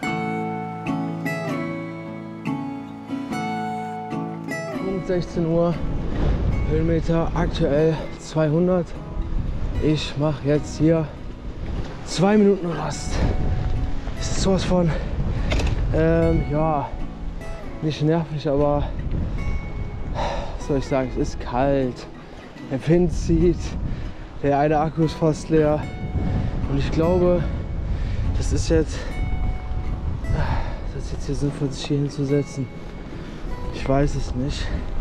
Punkt 16 Uhr. Höhenmeter aktuell 200. Ich mache jetzt hier 2 Minuten Rast. Ist sowas von, ja, nicht nervig, aber was soll ich sagen, es ist kalt. Der Wind zieht. Der eine Akku ist fast leer und ich glaube, das ist jetzt hier sinnvoll, sich hier hinzusetzen. Ich weiß es nicht.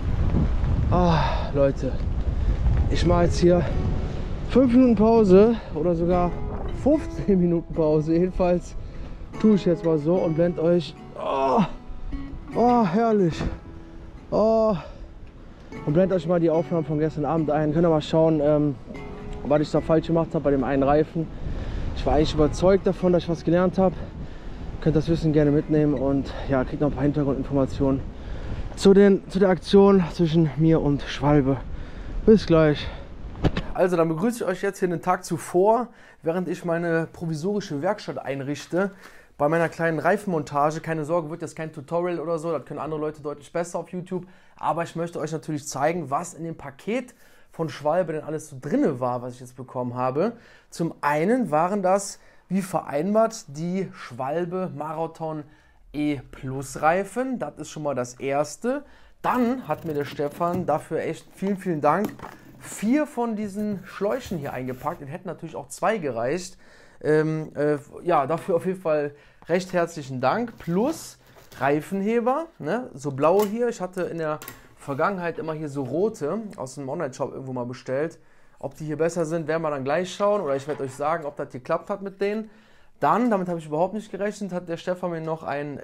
Leute, ich mache jetzt hier 5 Minuten Pause oder sogar 15 Minuten Pause. Jedenfalls tue ich jetzt mal so und blende euch. Herrlich. Und blende euch mal die Aufnahmen von gestern Abend ein. Könnt ihr mal schauen, was ich da falsch gemacht habe bei dem einen Reifen. Ich war eigentlich überzeugt davon, dass ich was gelernt habe. Könnt das Wissen gerne mitnehmen und ja, kriegt noch ein paar Hintergrundinformationen zu der Aktion zwischen mir und Schwalbe. Bis gleich. Also, dann begrüße ich euch jetzt hier den Tag zuvor, während ich meine provisorische Werkstatt einrichte. Bei meiner kleinen Reifenmontage. Keine Sorge, wird jetzt kein Tutorial oder so, das können andere Leute deutlich besser auf YouTube. Aber ich möchte euch natürlich zeigen, was in dem Paket von Schwalbe denn alles so drinne war, was ich jetzt bekommen habe. Zum einen waren das, wie vereinbart, die Schwalbe Marathon E Plus Reifen. Das ist schon mal das erste. Dann hat mir der Stefan dafür echt vielen, vielen Dank 4 von diesen Schläuchen hier eingepackt. Es hätten natürlich auch 2 gereicht. Ja, dafür auf jeden Fall recht herzlichen Dank. Plus Reifenheber, ne? So blaue hier. Ich hatte in der Vergangenheit immer hier so rote aus dem Online-Shop irgendwo mal bestellt. Ob die hier besser sind, werden wir dann gleich schauen. Oder ich werde euch sagen, ob das geklappt hat mit denen. Dann, damit habe ich überhaupt nicht gerechnet, hat der Stefan mir noch ein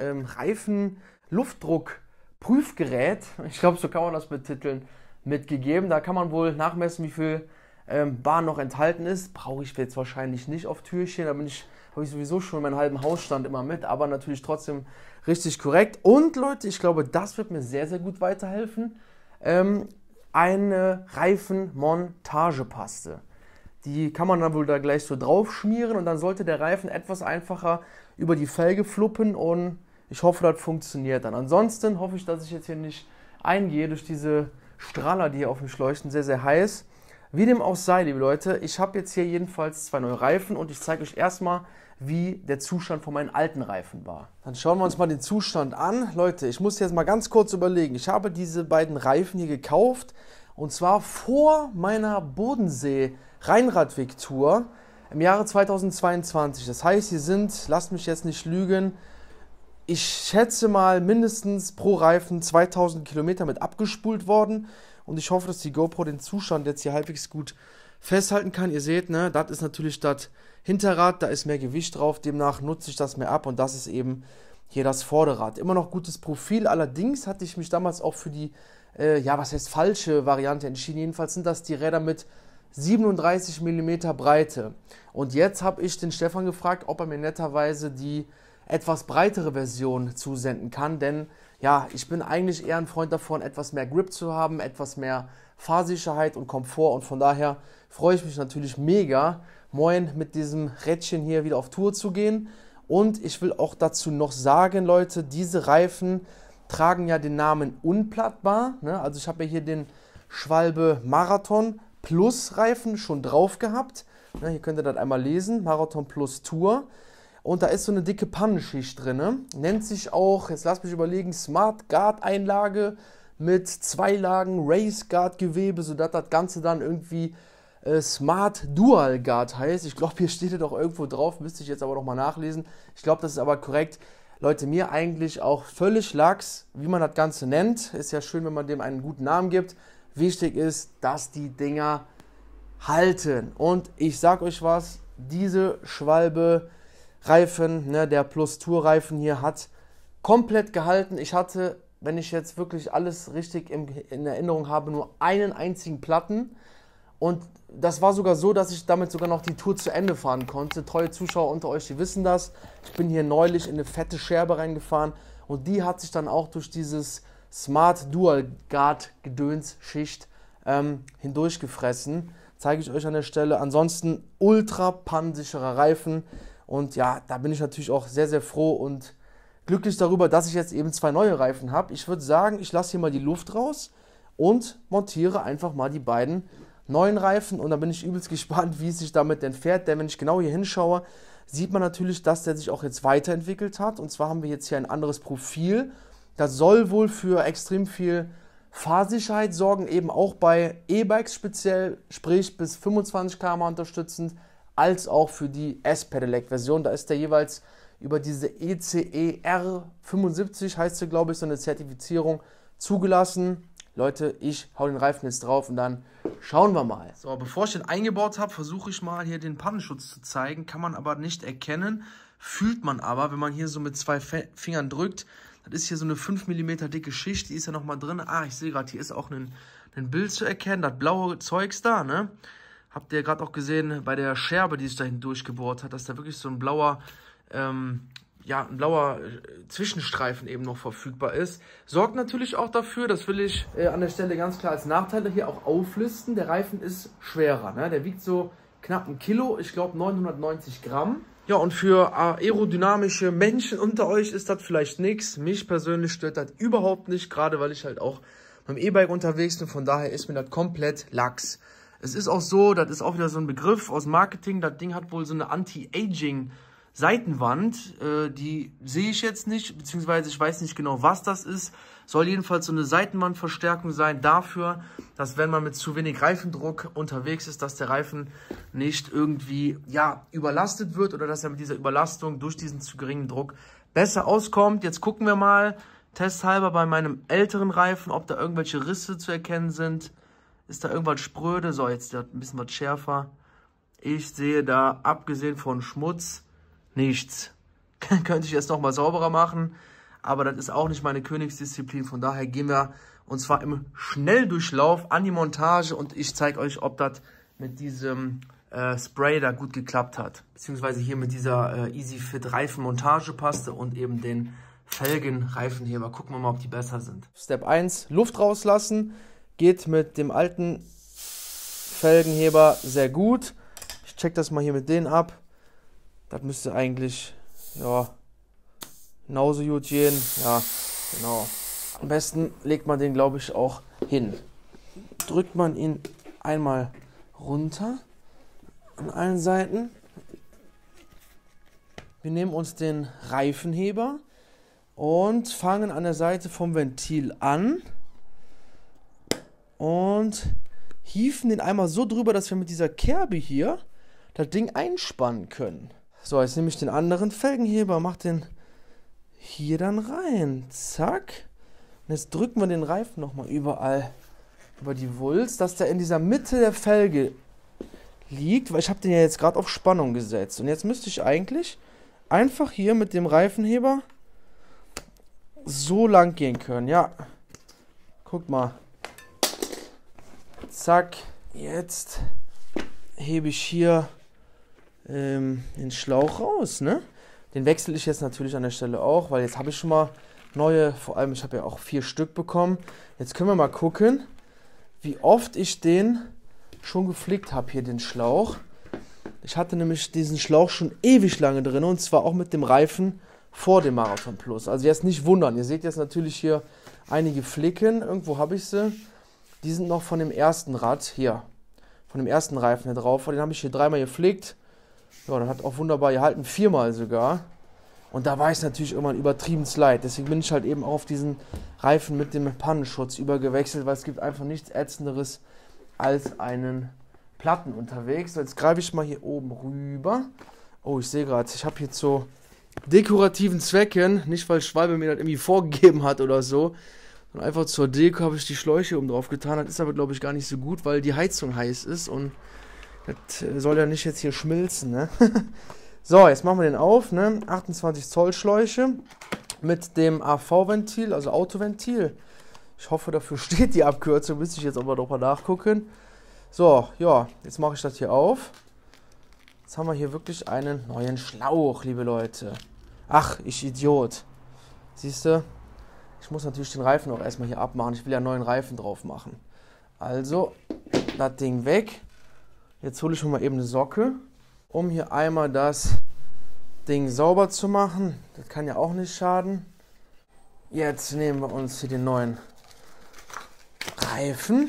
Reifen-Luftdruck-Prüfgerät, ich glaube, so kann man das betiteln, mitgegeben. Da kann man wohl nachmessen, wie viel Bahn noch enthalten ist. Brauche ich jetzt wahrscheinlich nicht auf Türchen. Da habe ich sowieso schon meinen halben Hausstand immer mit. Aber natürlich trotzdem richtig korrekt. Und Leute, ich glaube, das wird mir sehr, sehr gut weiterhelfen. Eine Reifenmontagepaste. Die kann man dann wohl da gleich so drauf schmieren und dann sollte der Reifen etwas einfacher über die Felge fluppen und ich hoffe, das funktioniert dann. Ansonsten hoffe ich, dass ich jetzt hier nicht eingehe durch diese Strahler, die hier auf mich leuchten, sehr, sehr heiß. Wie dem auch sei, liebe Leute, ich habe jetzt hier jedenfalls 2 neue Reifen und ich zeige euch erstmal, wie der Zustand von meinen alten Reifen war. Dann schauen wir uns mal den Zustand an. Leute, ich muss jetzt mal ganz kurz überlegen. Ich habe diese beiden Reifen hier gekauft und zwar vor meiner Bodensee-Rheinradweg-Tour im Jahre 2022. Das heißt, sie sind, lasst mich jetzt nicht lügen, ich schätze mal mindestens pro Reifen 2000 Kilometer mit abgespult worden. Und ich hoffe, dass die GoPro den Zustand jetzt hier halbwegs gut festhalten kann. Ihr seht, ne, das ist natürlich das Hinterrad, da ist mehr Gewicht drauf, demnach nutze ich das mehr ab und das ist eben hier das Vorderrad. Immer noch gutes Profil, allerdings hatte ich mich damals auch für die, ja, was heißt falsche Variante entschieden. Jedenfalls sind das die Räder mit 37 mm Breite. Und jetzt habe ich den Stefan gefragt, ob er mir netterweise die etwas breitere Version zusenden kann, denn ja, ich bin eigentlich eher ein Freund davon, etwas mehr Grip zu haben, etwas mehr Fahrsicherheit und Komfort und von daher freue ich mich natürlich mega, moin mit diesem Rädchen hier wieder auf Tour zu gehen. Und ich will auch dazu noch sagen, Leute, diese Reifen tragen ja den Namen unplattbar, ne? Also ich habe ja hier den Schwalbe Marathon Plus Reifen schon drauf gehabt, ne? Hier könnt ihr das einmal lesen, Marathon Plus Tour. Und da ist so eine dicke Pannenschicht drin. Nennt sich auch, jetzt lasst mich überlegen, Smart Guard Einlage mit 2 Lagen Race Guard Gewebe, sodass das Ganze dann irgendwie Smart Dual Guard heißt. Ich glaube, hier steht es auch irgendwo drauf, müsste ich jetzt aber noch mal nachlesen. Ich glaube, das ist aber korrekt. Leute, mir eigentlich auch völlig Lachs, wie man das Ganze nennt. Ist ja schön, wenn man dem einen guten Namen gibt. Wichtig ist, dass die Dinger halten. Und ich sag euch was, diese Schwalbe Reifen, ne, der Plus Tour Reifen hier hat komplett gehalten. Ich hatte, wenn ich jetzt wirklich alles richtig in Erinnerung habe, nur einen einzigen Platten. Und das war sogar so, dass ich damit sogar noch die Tour zu Ende fahren konnte. Treue Zuschauer unter euch, die wissen das. Ich bin hier neulich in eine fette Scherbe reingefahren und die hat sich dann auch durch dieses Smart Dual Guard Gedöns Schicht hindurchgefressen. Zeige ich euch an der Stelle. Ansonsten ultra pannensicherer Reifen. Und ja, da bin ich natürlich auch sehr, sehr froh und glücklich darüber, dass ich jetzt eben 2 neue Reifen habe. Ich würde sagen, ich lasse hier mal die Luft raus und montiere einfach mal die beiden neuen Reifen. Und da bin ich übelst gespannt, wie es sich damit denn fährt. Denn wenn ich genau hier hinschaue, sieht man natürlich, dass der sich auch jetzt weiterentwickelt hat. Und zwar haben wir jetzt hier ein anderes Profil. Das soll wohl für extrem viel Fahrsicherheit sorgen, eben auch bei E-Bikes speziell, sprich bis 25 km/h unterstützend, als auch für die S-Pedelec-Version. Da ist der jeweils über diese ECE R75, heißt sie, glaube ich, so eine Zertifizierung zugelassen. Leute, ich hau den Reifen jetzt drauf und dann schauen wir mal. So, bevor ich den eingebaut habe, versuche ich mal hier den Pannenschutz zu zeigen. Kann man aber nicht erkennen, fühlt man aber, wenn man hier so mit 2 Fingern drückt. Das ist hier so eine 5 mm dicke Schicht, die ist ja nochmal drin. Ah, ich sehe gerade, hier ist auch ein Bild zu erkennen, das blaue Zeugs da, ne? Habt ihr gerade auch gesehen bei der Scherbe, die sich da durchgebohrt hat, dass da wirklich so ein blauer, ein blauer Zwischenstreifen eben noch verfügbar ist. Sorgt natürlich auch dafür, das will ich an der Stelle ganz klar als Nachteile hier auch auflisten. Der Reifen ist schwerer, ne? Der wiegt so knapp 1 Kilo, ich glaube 990 Gramm. Ja, und für aerodynamische Menschen unter euch ist das vielleicht nichts. Mich persönlich stört das überhaupt nicht, gerade weil ich halt auch beim E-Bike unterwegs bin. Von daher ist mir das komplett Lachs. Es ist auch so, das ist auch wieder so ein Begriff aus Marketing. Das Ding hat wohl so eine Anti-Aging Seitenwand. Die sehe ich jetzt nicht, beziehungsweise ich weiß nicht genau, was das ist. Soll jedenfalls so eine Seitenwandverstärkung sein dafür, dass wenn man mit zu wenig Reifendruck unterwegs ist, dass der Reifen nicht irgendwie überlastet wird oder dass er mit dieser Überlastung durch diesen zu geringen Druck besser auskommt. Jetzt gucken wir mal testhalber bei meinem älteren Reifen, ob da irgendwelche Risse zu erkennen sind. Ist da irgendwas spröde? So, jetzt ein bisschen was schärfer. Ich sehe da, abgesehen von Schmutz, nichts. Könnte ich jetzt noch mal sauberer machen, aber das ist auch nicht meine Königsdisziplin. Von daher gehen wir, und zwar im Schnelldurchlauf, an die Montage und ich zeige euch, ob das mit diesem Spray da gut geklappt hat. Beziehungsweise hier mit dieser Easy Fit Reifenmontagepaste und eben den Felgenreifenheber. Gucken wir mal, ob die besser sind. Step 1, Luft rauslassen. Geht mit dem alten Felgenheber sehr gut. Ich check das mal hier mit denen ab. Das müsste eigentlich, genauso gut gehen. Ja, genau. Am besten legt man den, glaube ich, auch hin. Drückt man ihn einmal runter an allen Seiten. Wir nehmen uns den Reifenheber und fangen an der Seite vom Ventil an und hieven den einmal so drüber, dass wir mit dieser Kerbe hier das Ding einspannen können. So, jetzt nehme ich den anderen Felgenheber, mache den hier dann rein. Zack. Und jetzt drücken wir den Reifen nochmal überall über die Wulst, dass der in dieser Mitte der Felge liegt, weil ich habe den ja jetzt gerade auf Spannung gesetzt. Und jetzt müsste ich eigentlich einfach hier mit dem Reifenheber so lang gehen können. Ja, guck mal. Zack, jetzt hebe ich hier den Schlauch raus, ne? Den wechsle ich jetzt natürlich an der Stelle auch, weil jetzt habe ich schon mal neue, vor allem ich habe ja auch 4 Stück bekommen. Jetzt können wir mal gucken, wie oft ich den schon geflickt habe, hier den Schlauch. Ich hatte nämlich diesen Schlauch schon ewig lange drin und zwar auch mit dem Reifen vor dem Marathon Plus. Also jetzt nicht wundern, ihr seht jetzt natürlich hier einige Flicken, irgendwo habe ich sie. Die sind noch von dem ersten Rad hier, von dem ersten Reifen hier drauf. Den habe ich hier 3-mal geflickt. Ja, das hat auch wunderbar gehalten, 4-mal sogar. Und da war es natürlich irgendwann übertrieben leid. Deswegen bin ich halt eben auch auf diesen Reifen mit dem Pannenschutz übergewechselt, weil es gibt einfach nichts Ätzenderes als einen Platten unterwegs. So, jetzt greife ich mal hier oben rüber. Oh, ich sehe gerade, ich habe hier zu dekorativen Zwecken, nicht weil Schwalbe mir das irgendwie vorgegeben hat oder so, sondern einfach zur Deko habe ich die Schläuche oben drauf getan. Das ist aber, glaube ich, gar nicht so gut, weil die Heizung heiß ist und das soll ja nicht jetzt hier schmilzen, ne? So, jetzt machen wir den auf, ne? 28 Zoll Schläuche mit dem AV-Ventil, also Autoventil. Ich hoffe, dafür steht die Abkürzung, müsste ich jetzt aber doch mal nachgucken. So, ja, jetzt mache ich das hier auf. Jetzt haben wir hier wirklich einen neuen Schlauch, liebe Leute. Ach, ich Idiot. Siehst du? Ich muss natürlich den Reifen auch erstmal hier abmachen. Ich will ja einen neuen Reifen drauf machen. Also, das Ding weg. Jetzt hole ich mir mal eben eine Socke, um hier einmal das Ding sauber zu machen. Das kann ja auch nicht schaden. Jetzt nehmen wir uns hier den neuen Reifen.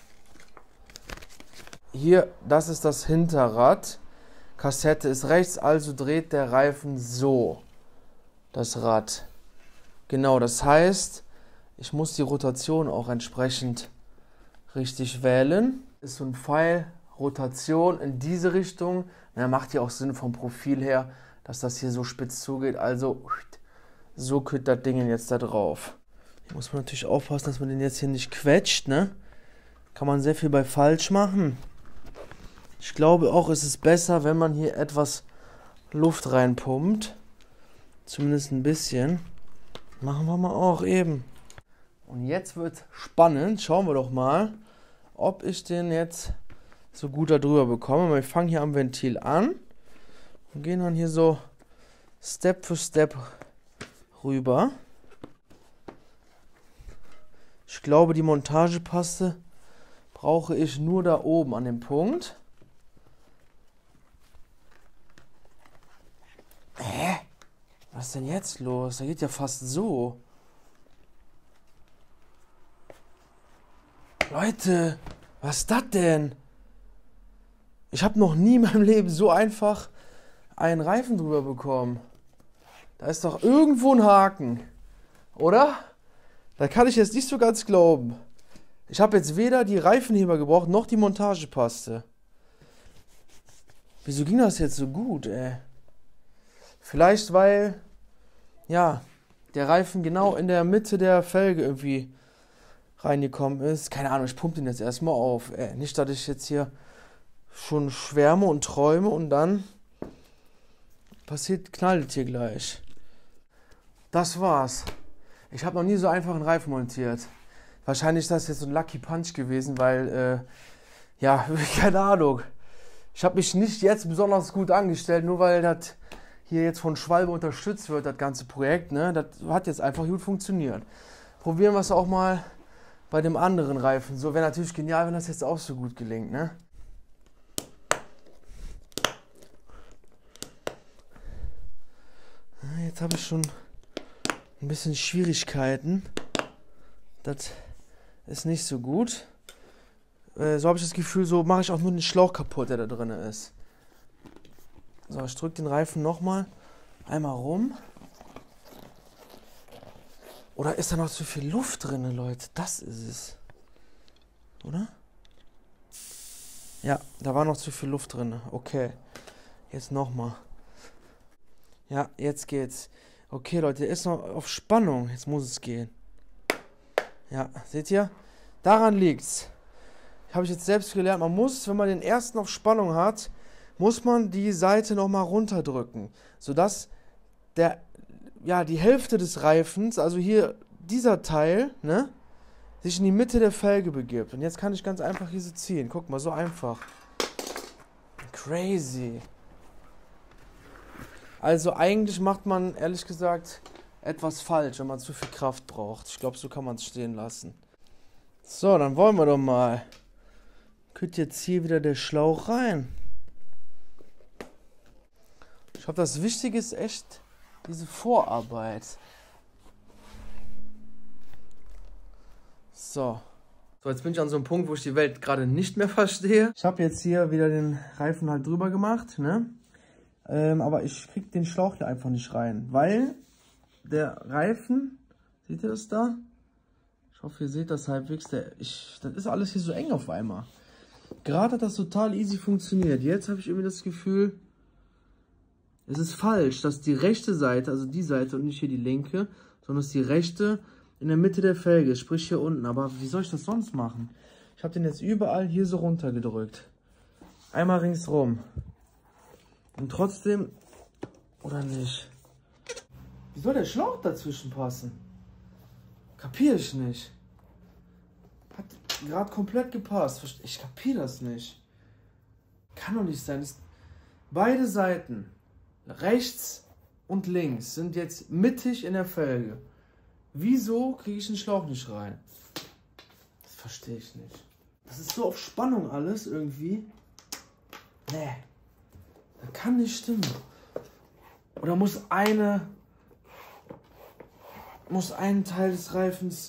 Hier, das ist das Hinterrad. Kassette ist rechts, also dreht der Reifen so. Das Rad. Genau, das heißt, ich muss die Rotation auch entsprechend richtig wählen. Ist so ein Pfeil, Rotation in diese Richtung. Ja, macht ja auch Sinn vom Profil her, dass das hier so spitz zugeht. Also, so geht das Ding jetzt da drauf. Hier muss man natürlich aufpassen, dass man den jetzt hier nicht quetscht, ne? Kann man sehr viel bei falsch machen. Ich glaube auch, es ist besser, wenn man hier etwas Luft reinpumpt. Zumindest ein bisschen. Machen wir mal auch eben. Und jetzt wird spannend. Schauen wir doch mal, ob ich den jetzt so gut da drüber bekomme. Wir fangen hier am Ventil an und gehen dann hier so Step für Step rüber. Ich glaube, die Montagepaste brauche ich nur da oben an dem Punkt. Hä? Was ist denn jetzt los? Da geht ja fast so. Leute, was ist das denn? Ich habe noch nie in meinem Leben so einfach einen Reifen drüber bekommen. Da ist doch irgendwo ein Haken. Oder? Da kann ich jetzt nicht so ganz glauben. Ich habe jetzt weder die Reifenheber gebraucht, noch die Montagepaste. Wieso ging das jetzt so gut, ey? Vielleicht, weil, ja, der Reifen genau in der Mitte der Felge irgendwie reingekommen ist. Keine Ahnung, ich pumpe den jetzt erstmal auf. Nicht, dass ich jetzt hier schon schwärme und träume und dann knallt hier gleich. Das war's. Ich habe noch nie so einfach einen Reifen montiert. Wahrscheinlich ist das jetzt so ein Lucky Punch gewesen, weil, ja, keine Ahnung. Ich habe mich nicht jetzt besonders gut angestellt, nur weil das hier jetzt von Schwalbe unterstützt wird, das ganze Projekt, ne? Das hat jetzt einfach gut funktioniert. Probieren wir es auch mal bei dem anderen Reifen. So wäre natürlich genial, wenn das jetzt auch so gut gelingt, ne? Jetzt habe ich schon ein bisschen Schwierigkeiten. Das ist nicht so gut. So habe ich das Gefühl, so mache ich auch nur den Schlauch kaputt, der da drin ist. So, ich drücke den Reifen nochmal einmal rum. Oder ist da noch zu viel Luft drin, Leute? Das ist es. Oder? Ja, da war noch zu viel Luft drin. Okay. Jetzt nochmal. Ja, jetzt geht's. Okay, Leute, der ist noch auf Spannung. Jetzt muss es gehen. Ja, seht ihr? Daran liegt's. Habe ich jetzt selbst gelernt. Man muss, wenn man den ersten auf Spannung hat, muss man die Seite nochmal runterdrücken, sodass die Hälfte des Reifens, also hier dieser Teil, ne, sich in die Mitte der Felge begibt. Und jetzt kann ich ganz einfach hier so ziehen. Guck mal, so einfach. Crazy. Also eigentlich macht man, ehrlich gesagt, etwas falsch, wenn man zu viel Kraft braucht. Ich glaube, so kann man es stehen lassen. So, dann wollen wir doch mal. Könnt jetzt hier wieder der Schlauch rein. Ich glaube, das Wichtige ist echt diese Vorarbeit. So, jetzt bin ich an so einem Punkt, wo ich die Welt gerade nicht mehr verstehe. Ich habe jetzt hier wieder den Reifen halt drüber gemacht, ne? Aber ich krieg den Schlauch hier einfach nicht rein, weil der Reifen, seht ihr das da? Ich hoffe, ihr seht das halbwegs. Das ist alles hier so eng auf einmal. Gerade hat das total easy funktioniert. Jetzt habe ich irgendwie das Gefühl, es ist falsch, dass die rechte Seite, also die Seite und nicht hier die linke, sondern dass die rechte in der Mitte der Felge ist, sprich hier unten. Aber wie soll ich das sonst machen? Ich habe den jetzt überall hier so runtergedrückt. Einmal ringsrum. Und trotzdem, oder nicht? Wie soll der Schlauch dazwischen passen? Kapiere ich nicht. Hat gerade komplett gepasst. Ich kapiere das nicht. Kann doch nicht sein. Beide Seiten, rechts und links, sind jetzt mittig in der Felge. Wieso kriege ich den Schlauch nicht rein? Das verstehe ich nicht. Das ist so auf Spannung alles irgendwie. Nee. Das kann nicht stimmen. Oder muss ein Teil des Reifens...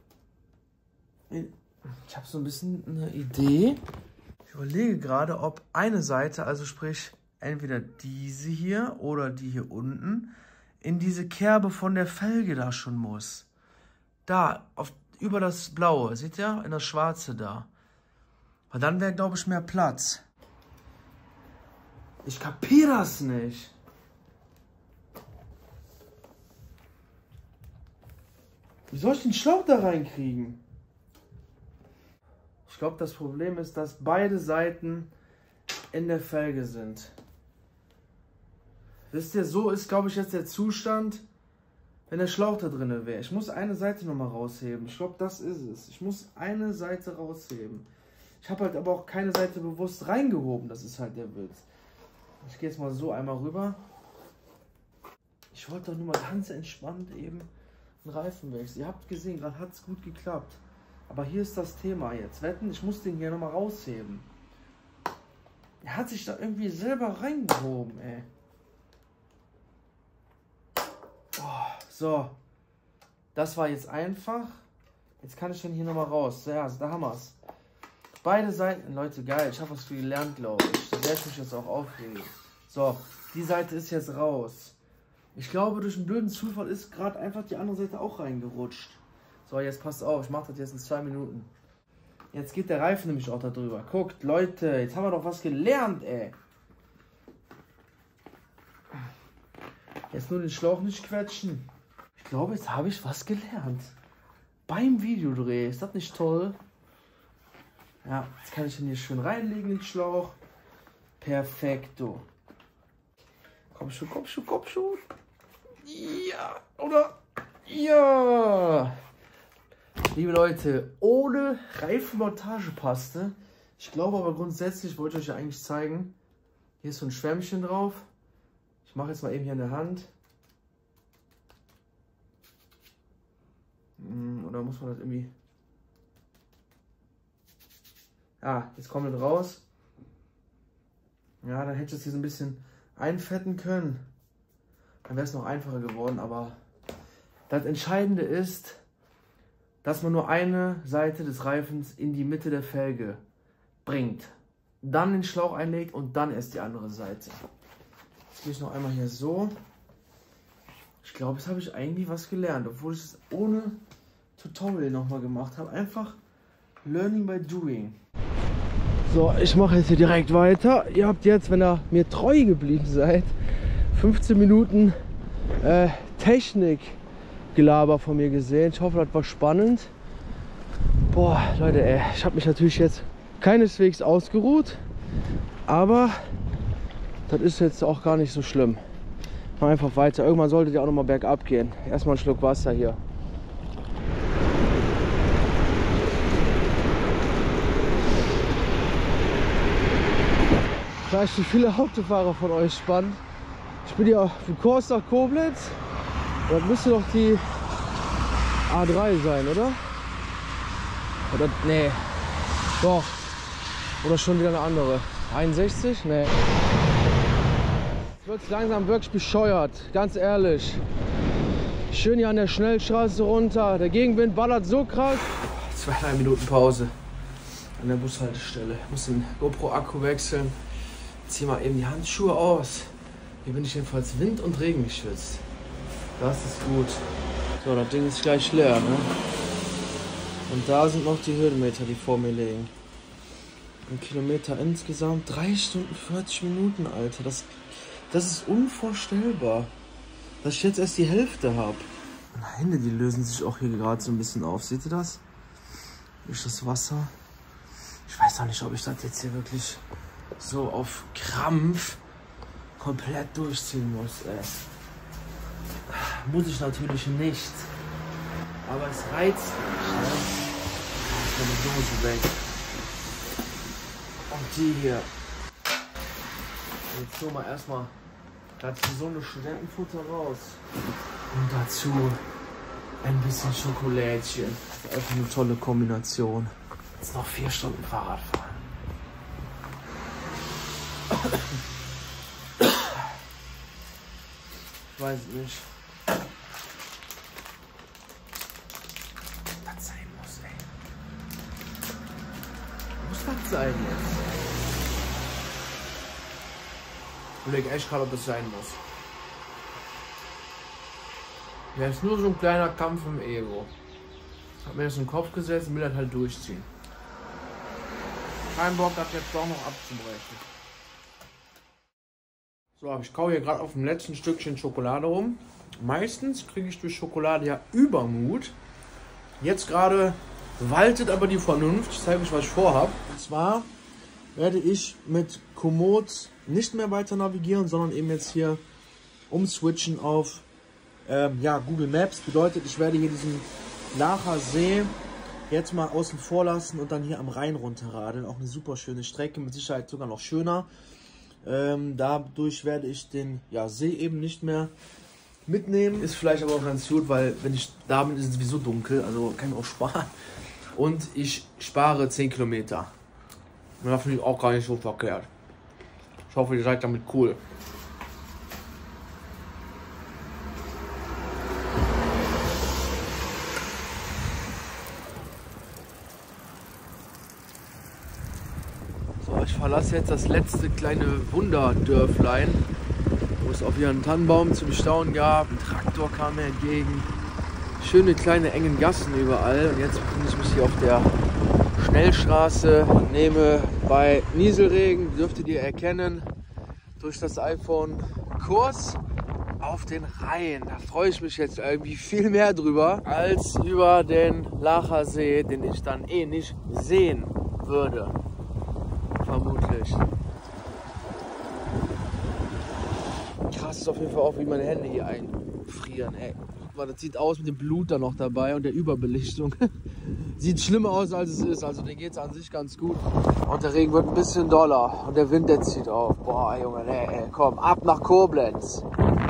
Ich habe so ein bisschen eine Idee. Ich überlege gerade, ob eine Seite, also sprich entweder diese hier oder die hier unten, in diese Kerbe von der Felge da schon muss. Da, über das Blaue, seht ihr? In das Schwarze da. Weil dann wäre, glaube ich, mehr Platz. Ich kapiere das nicht. Wie soll ich den Schlauch da reinkriegen? Ich glaube, das Problem ist, dass beide Seiten in der Felge sind. Wisst ihr, so ist, glaube ich, jetzt der Zustand, wenn der Schlauch da drin wäre. Ich muss eine Seite nochmal rausheben. Ich glaube, das ist es. Ich muss eine Seite rausheben. Ich habe halt aber auch keine Seite bewusst reingehoben. Das ist halt der Witz. Ich gehe jetzt mal so einmal rüber. Ich wollte doch nur mal ganz entspannt eben einen Reifen wechseln. Ihr habt gesehen, gerade hat es gut geklappt. Aber hier ist das Thema jetzt. Wetten, ich muss den hier nochmal rausheben. Er hat sich da irgendwie selber reingehoben, ey. Oh, so. Das war jetzt einfach. Jetzt kann ich den hier nochmal raus. Ja, da haben wir es. Beide Seiten, Leute, geil. Ich habe was viel gelernt, glaube ich. Da werde ich mich jetzt auch aufregen. So, die Seite ist jetzt raus. Ich glaube, durch einen blöden Zufall ist gerade einfach die andere Seite auch reingerutscht. So, jetzt passt auf. Ich mache das jetzt in 2 Minuten. Jetzt geht der Reifen nämlich auch da drüber. Guckt, Leute, jetzt haben wir doch was gelernt, ey. Jetzt nur den Schlauch nicht quetschen. Ich glaube, jetzt habe ich was gelernt. Beim Videodreh. Ist das nicht toll? Ja, jetzt kann ich den hier schön reinlegen, den Schlauch. Perfekto. Komm schon, komm schon, komm schon. Ja, oder? Ja. Liebe Leute, ohne Reifenmontagepaste. Ich glaube aber grundsätzlich, wollte ich euch ja eigentlich zeigen. Hier ist so ein Schwämmchen drauf. Ich mache jetzt mal eben hier in der Hand. Oder muss man das irgendwie... Ja, jetzt kommt es raus. Ja, dann hätte ich es hier so ein bisschen einfetten können. Dann wäre es noch einfacher geworden, aber das Entscheidende ist, dass man nur eine Seite des Reifens in die Mitte der Felge bringt. Dann den Schlauch einlegt und dann erst die andere Seite. Jetzt gehe ich noch einmal hier so. Ich glaube, jetzt habe ich eigentlich was gelernt, obwohl ich es ohne Tutorial nochmal gemacht habe. Einfach Learning by Doing. So, ich mache jetzt hier direkt weiter. Ihr habt jetzt, wenn ihr mir treu geblieben seid, 15 Minuten Technikgelaber von mir gesehen. Ich hoffe, das war spannend. Boah, Leute, ey, ich habe mich natürlich jetzt keineswegs ausgeruht, aber das ist jetzt auch gar nicht so schlimm. Mach einfach weiter. Irgendwann solltet ihr auch noch mal bergab gehen. Erstmal einen Schluck Wasser hier. Vielleicht für viele Autofahrer von euch spannend. Ich bin hier auf dem Kurs nach Koblenz. Das müsste doch die A3 sein, oder? Oder nee. Doch. Oder schon wieder eine andere. 61? Nee. Jetzt wird es langsam wirklich bescheuert. Ganz ehrlich. Schön hier an der Schnellstraße runter. Der Gegenwind ballert so krass. 2,5 Minuten Pause an der Bushaltestelle. Ich muss den GoPro-Akku wechseln. Zieh mal eben die Handschuhe aus. Hier bin ich jedenfalls wind- und regengeschützt. Das ist gut. So, das Ding ist gleich leer, ne? Und da sind noch die Höhenmeter, die vor mir liegen. Ein Kilometer insgesamt. 3 Stunden 40 Minuten, Alter. Das ist unvorstellbar, dass ich jetzt erst die Hälfte habe. Meine Hände, die lösen sich auch hier gerade so ein bisschen auf. Seht ihr das? Durch das Wasser. Ich weiß auch nicht, ob ich das jetzt hier wirklich so auf Krampf komplett durchziehen muss, ey. Muss ich natürlich nicht. Aber es reizt mich, ne? Meine Dose weg. Und die hier. Jetzt holen wir erstmal das gesunde Studentenfutter raus. Und dazu ein bisschen Schokolädchen. Das ist einfach eine tolle Kombination. Jetzt noch 4 Stunden Fahrrad fahren. Ich weiß nicht. Das sein muss, ey. Muss das sein jetzt? Ich überlege echt gerade, ob das sein muss. Ja, ist nur so ein kleiner Kampf im Ego. Hab mir das in den Kopf gesetzt und will das halt durchziehen. Kein Bock, das jetzt doch noch abzubrechen. So, ich kaue hier gerade auf dem letzten Stückchen Schokolade rum. Meistens kriege ich durch Schokolade ja Übermut. Jetzt gerade waltet aber die Vernunft. Ich zeige euch, was ich vorhabe. Und zwar werde ich mit Komoot nicht mehr weiter navigieren, sondern eben jetzt hier umswitchen auf ja, Google Maps. Bedeutet, ich werde hier diesen Laacher See jetzt mal außen vor lassen und dann hier am Rhein runterradeln. Auch eine super schöne Strecke, mit Sicherheit sogar noch schöner. Dadurch werde ich den See eben nicht mehr mitnehmen. Ist vielleicht aber auch ganz gut, weil wenn ich da bin, ist es sowieso dunkel. Also kann ich auch sparen. Und ich spare 10 Kilometer. Und das finde ich auch gar nicht so verkehrt. Ich hoffe, ihr seid damit cool. Ich verlasse jetzt das letzte kleine Wunderdörflein, wo es auch wieder einen Tannenbaum zu bestaunen gab. Ein Traktor kam mir entgegen. Schöne kleine engen Gassen überall. Und jetzt befinde ich mich hier auf der Schnellstraße. Nehme bei Nieselregen, dürftet ihr erkennen, durch das iPhone Kurs auf den Rhein. Da freue ich mich jetzt irgendwie viel mehr drüber, als über den Laacher See, den ich dann eh nicht sehen würde. Vermutlich. Krass ist auf jeden Fall auch, wie meine Hände hier einfrieren. Ey, das sieht aus mit dem Blut da noch dabei und der Überbelichtung. Sieht schlimmer aus, als es ist. Also denen geht es an sich ganz gut. Und der Regen wird ein bisschen doller und der Wind, der zieht auf. Boah, Junge, ey, komm, ab nach Koblenz.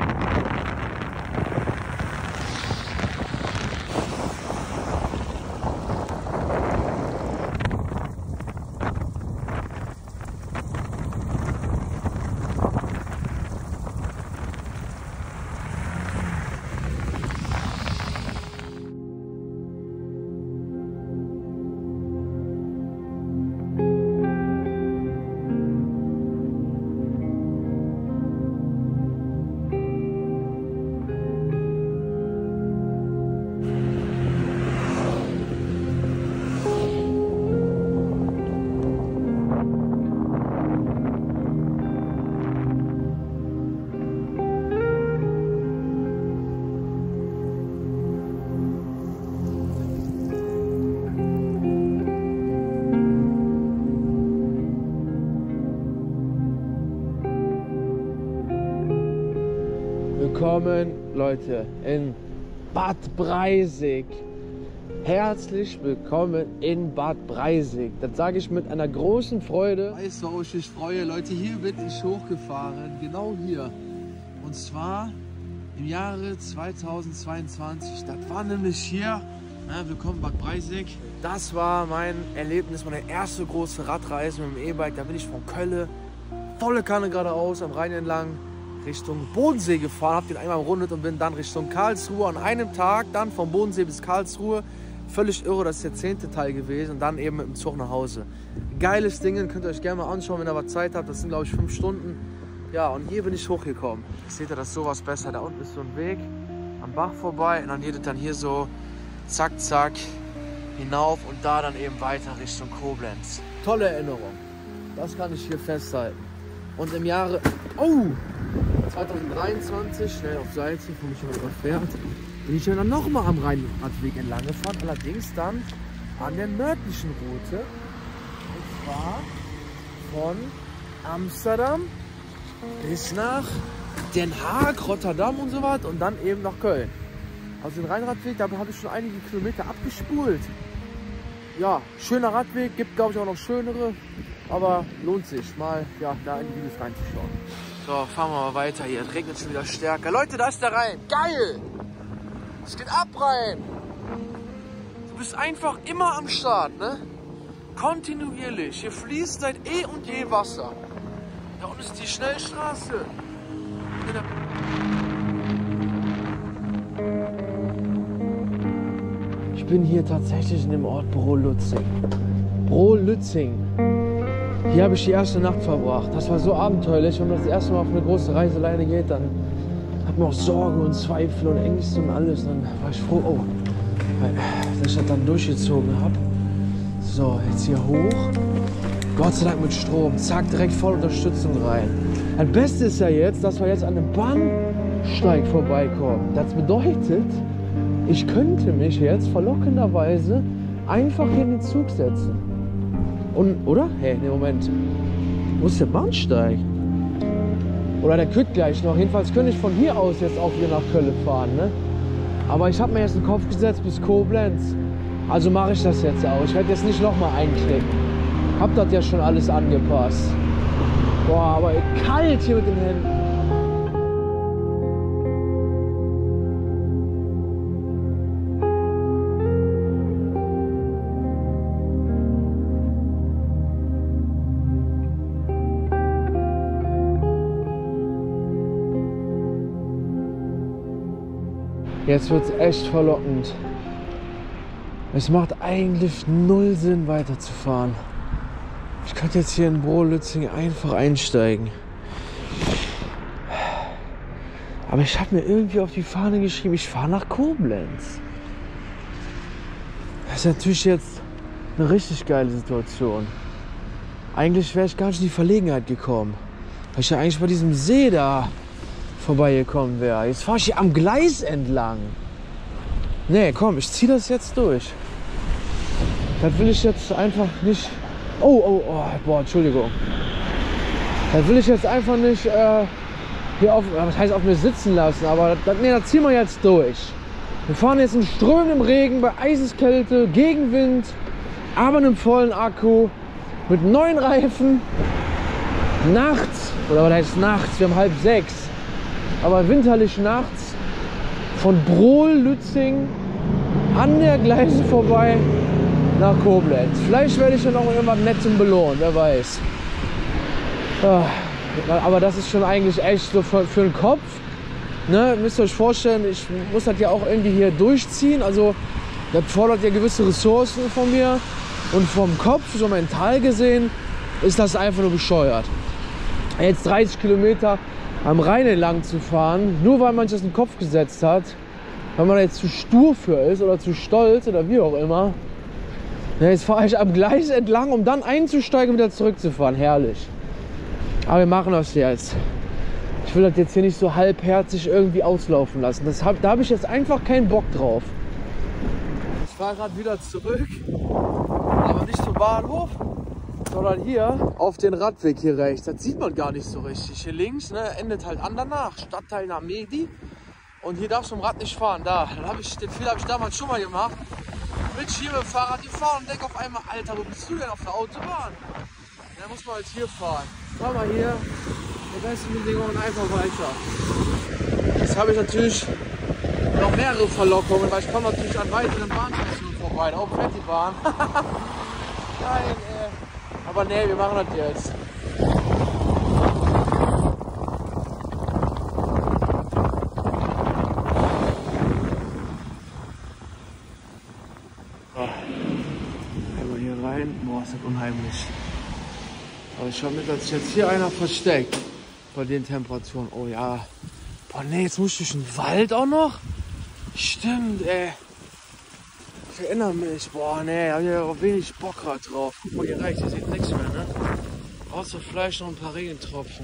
Willkommen, Leute, in Bad Breisig. Herzlich willkommen in Bad Breisig. Das sage ich mit einer großen Freude. Weißt du, worauf ich mich freue? Leute, hier bin ich hochgefahren, genau hier. Und zwar im Jahre 2022. Das war nämlich hier, willkommen Bad Breisig. Das war mein Erlebnis, meine erste große Radreise mit dem E-Bike. Da bin ich von Köln, volle Kanne geradeaus am Rhein entlang, Richtung Bodensee gefahren, habe den einmal umrundet und bin dann Richtung Karlsruhe an einem Tag, dann vom Bodensee bis Karlsruhe. Völlig irre, das ist der 10. Teil gewesen und dann eben mit dem Zug nach Hause. Geiles Ding, könnt ihr euch gerne mal anschauen, wenn ihr was Zeit habt. Das sind, glaube ich, 5 Stunden. Ja, und hier bin ich hochgekommen. Seht ihr, das ist sowas besser. Da unten ist so ein Weg am Bach vorbei und dann geht es dann hier so zack, zack hinauf und da dann eben weiter Richtung Koblenz. Tolle Erinnerung. Das kann ich hier festhalten. Und im Jahre 2023, schnell auf Seite, wo mich jemand überfährt, bin ich dann nochmal am Rheinradweg entlang gefahren, allerdings dann an der nördlichen Route. Und zwar von Amsterdam bis nach Den Haag, Rotterdam und so was und dann eben nach Köln. Also den Rheinradweg, da habe ich schon einige Kilometer abgespult. Ja, schöner Radweg, gibt glaube ich auch noch schönere, aber lohnt sich mal ja, da in die Videos reinzuschauen. So, fahren wir mal weiter hier, es regnet schon wieder stärker. Leute, da ist der Rhein, geil! Es geht ab, Rhein! Du bist einfach immer am Start, ne? Kontinuierlich, hier fließt seit eh und je Wasser. Da unten ist die Schnellstraße. Ich bin hier tatsächlich in dem Ort Brohlützing. Brohlützing. Hier habe ich die erste Nacht verbracht. Das war so abenteuerlich. Wenn man das erste Mal auf eine große Reise alleine geht, dann hat man auch Sorgen und Zweifel und Ängste und alles. Dann war ich froh, dass ich das dann durchgezogen habe. So, jetzt hier hoch. Gott sei Dank mit Strom. Zack, direkt voll Unterstützung rein. Das Beste ist ja jetzt, dass wir jetzt an einem Bahnsteig vorbeikommen. Das bedeutet, ich könnte mich jetzt verlockenderweise einfach hier in den Zug setzen. Und, oder? Hey, ne, Moment. Wo ist der Bahnsteig? Oder der kütt gleich noch. Jedenfalls könnte ich von hier aus jetzt auch wieder nach Köln fahren, ne? Aber ich habe mir jetzt den Kopf gesetzt bis Koblenz. Also mache ich das jetzt auch. Ich werde jetzt nicht nochmal einknicken. Hab das ja schon alles angepasst. Boah, aber kalt hier mit den Händen. Jetzt wird es echt verlockend. Es macht eigentlich null Sinn weiterzufahren. Ich könnte jetzt hier in Brohlützing einfach einsteigen. Aber ich habe mir irgendwie auf die Fahne geschrieben, ich fahre nach Koblenz. Das ist natürlich jetzt eine richtig geile Situation. Eigentlich wäre ich gar nicht in die Verlegenheit gekommen. Weil ich ja eigentlich bei diesem See da vorbeigekommen wäre. Jetzt fahre ich hier am Gleis entlang. Nee, komm, ich ziehe das jetzt durch. Das will ich jetzt einfach nicht... Oh, boah, Entschuldigung. Das will ich jetzt einfach nicht hier auf, was heißt auf mir sitzen lassen, aber das ziehen wir jetzt durch. Wir fahren jetzt in strömendem Regen, bei Eiseskälte, Gegenwind, aber einem vollen Akku, mit neuen Reifen, nachts, oder was heißt nachts, wir haben 5:30, aber winterlich nachts, von Brohlützing an der Gleise vorbei nach Koblenz. Vielleicht werde ich ja noch irgendwas Nettes belohnt, wer weiß. Aber das ist schon eigentlich echt so für den Kopf. Ne? Müsst ihr euch vorstellen, ich muss das ja auch irgendwie hier durchziehen. Also das fordert ja gewisse Ressourcen von mir. Und vom Kopf, so mental gesehen, ist das einfach nur bescheuert. Jetzt 30 Kilometer am Rhein entlang zu fahren, nur weil man sich das in den Kopf gesetzt hat, wenn man jetzt zu stur für ist oder zu stolz oder wie auch immer. Jetzt fahre ich am Gleis entlang, um dann einzusteigen und wieder zurückzufahren. Herrlich. Aber wir machen das jetzt. Ich will das jetzt hier nicht so halbherzig irgendwie auslaufen lassen. Da habe ich jetzt einfach keinen Bock drauf. Ich fahre gerade wieder zurück, aber nicht zum Bahnhof, sondern hier auf den Radweg hier rechts. Das sieht man gar nicht so richtig. Hier links, ne, endet halt Andernach, Stadtteil Namedi. Und hier darfst du mit dem Rad nicht fahren. Den Fehler habe ich damals schon mal gemacht. Mit hier mit dem Fahrrad gefahren und denke auf einmal, Alter, wo bist du denn auf der Autobahn? Dann muss man halt hier fahren. Fahren wir hier die besten Bedingungen einfach weiter. Jetzt habe ich natürlich noch mehrere Verlockungen, weil ich komme natürlich an weiteren Bahnstationen vorbei. Auch fährt die Bahn. Nein, aber nee, wir machen das jetzt. Boah, ist das unheimlich. Aber ich schaue mit, dass sich jetzt hier einer versteckt. bei den Temperaturen. Oh ja. Boah, nee, jetzt muss ich durch den Wald auch noch? Stimmt, ey. Ich erinnere mich. Boah, nee, da hab ich ja auch wenig Bock grad drauf. Guck mal, hier reicht, hier sieht nichts mehr, ne? Außer vielleicht noch ein paar Regentropfen.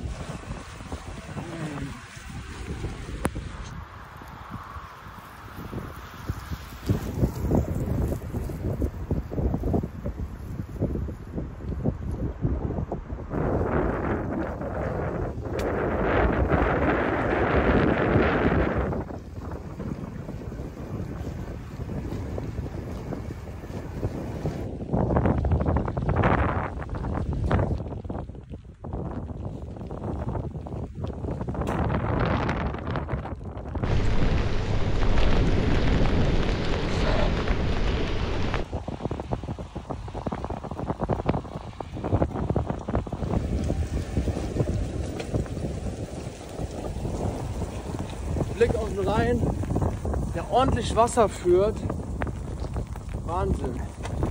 Blick auf den Rhein, der ordentlich Wasser führt. Wahnsinn.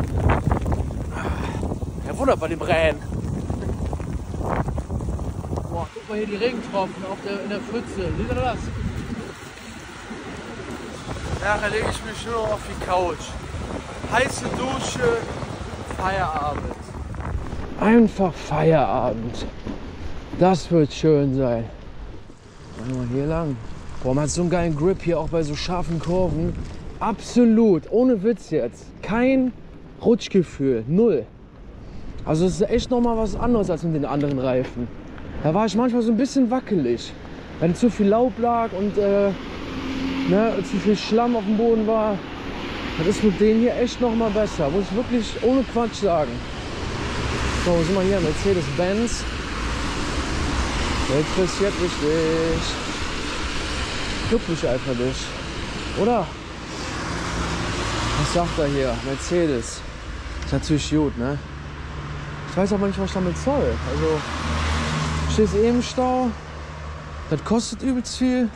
Ja, Wunder bei dem Rhein. Boah, guck mal hier die Regentropfen in der Pfütze. Seht ihr das? Nachher lege ich mich nur auf die Couch. Heiße Dusche, Feierabend. Einfach Feierabend. Das wird schön sein. Machen wir hier lang. Boah, man hat so einen geilen Grip hier, auch bei so scharfen Kurven. Absolut, ohne Witz jetzt. Kein Rutschgefühl, null. Also es ist echt nochmal was anderes als mit den anderen Reifen. Da war ich manchmal so ein bisschen wackelig, wenn zu viel Laub lag und zu viel Schlamm auf dem Boden war. Das ist mit denen hier echt nochmal besser, muss ich wirklich ohne Quatsch sagen. So, wo sind wir hier? Mercedes-Benz. Der interessiert mich nicht. Juckt mich einfach nicht. Oder? Was sagt er hier? Mercedes. Ist natürlich gut, ne? Ich weiß aber nicht, was ich damit soll. Also, ich stehe eh im Stau. Das kostet übelst viel.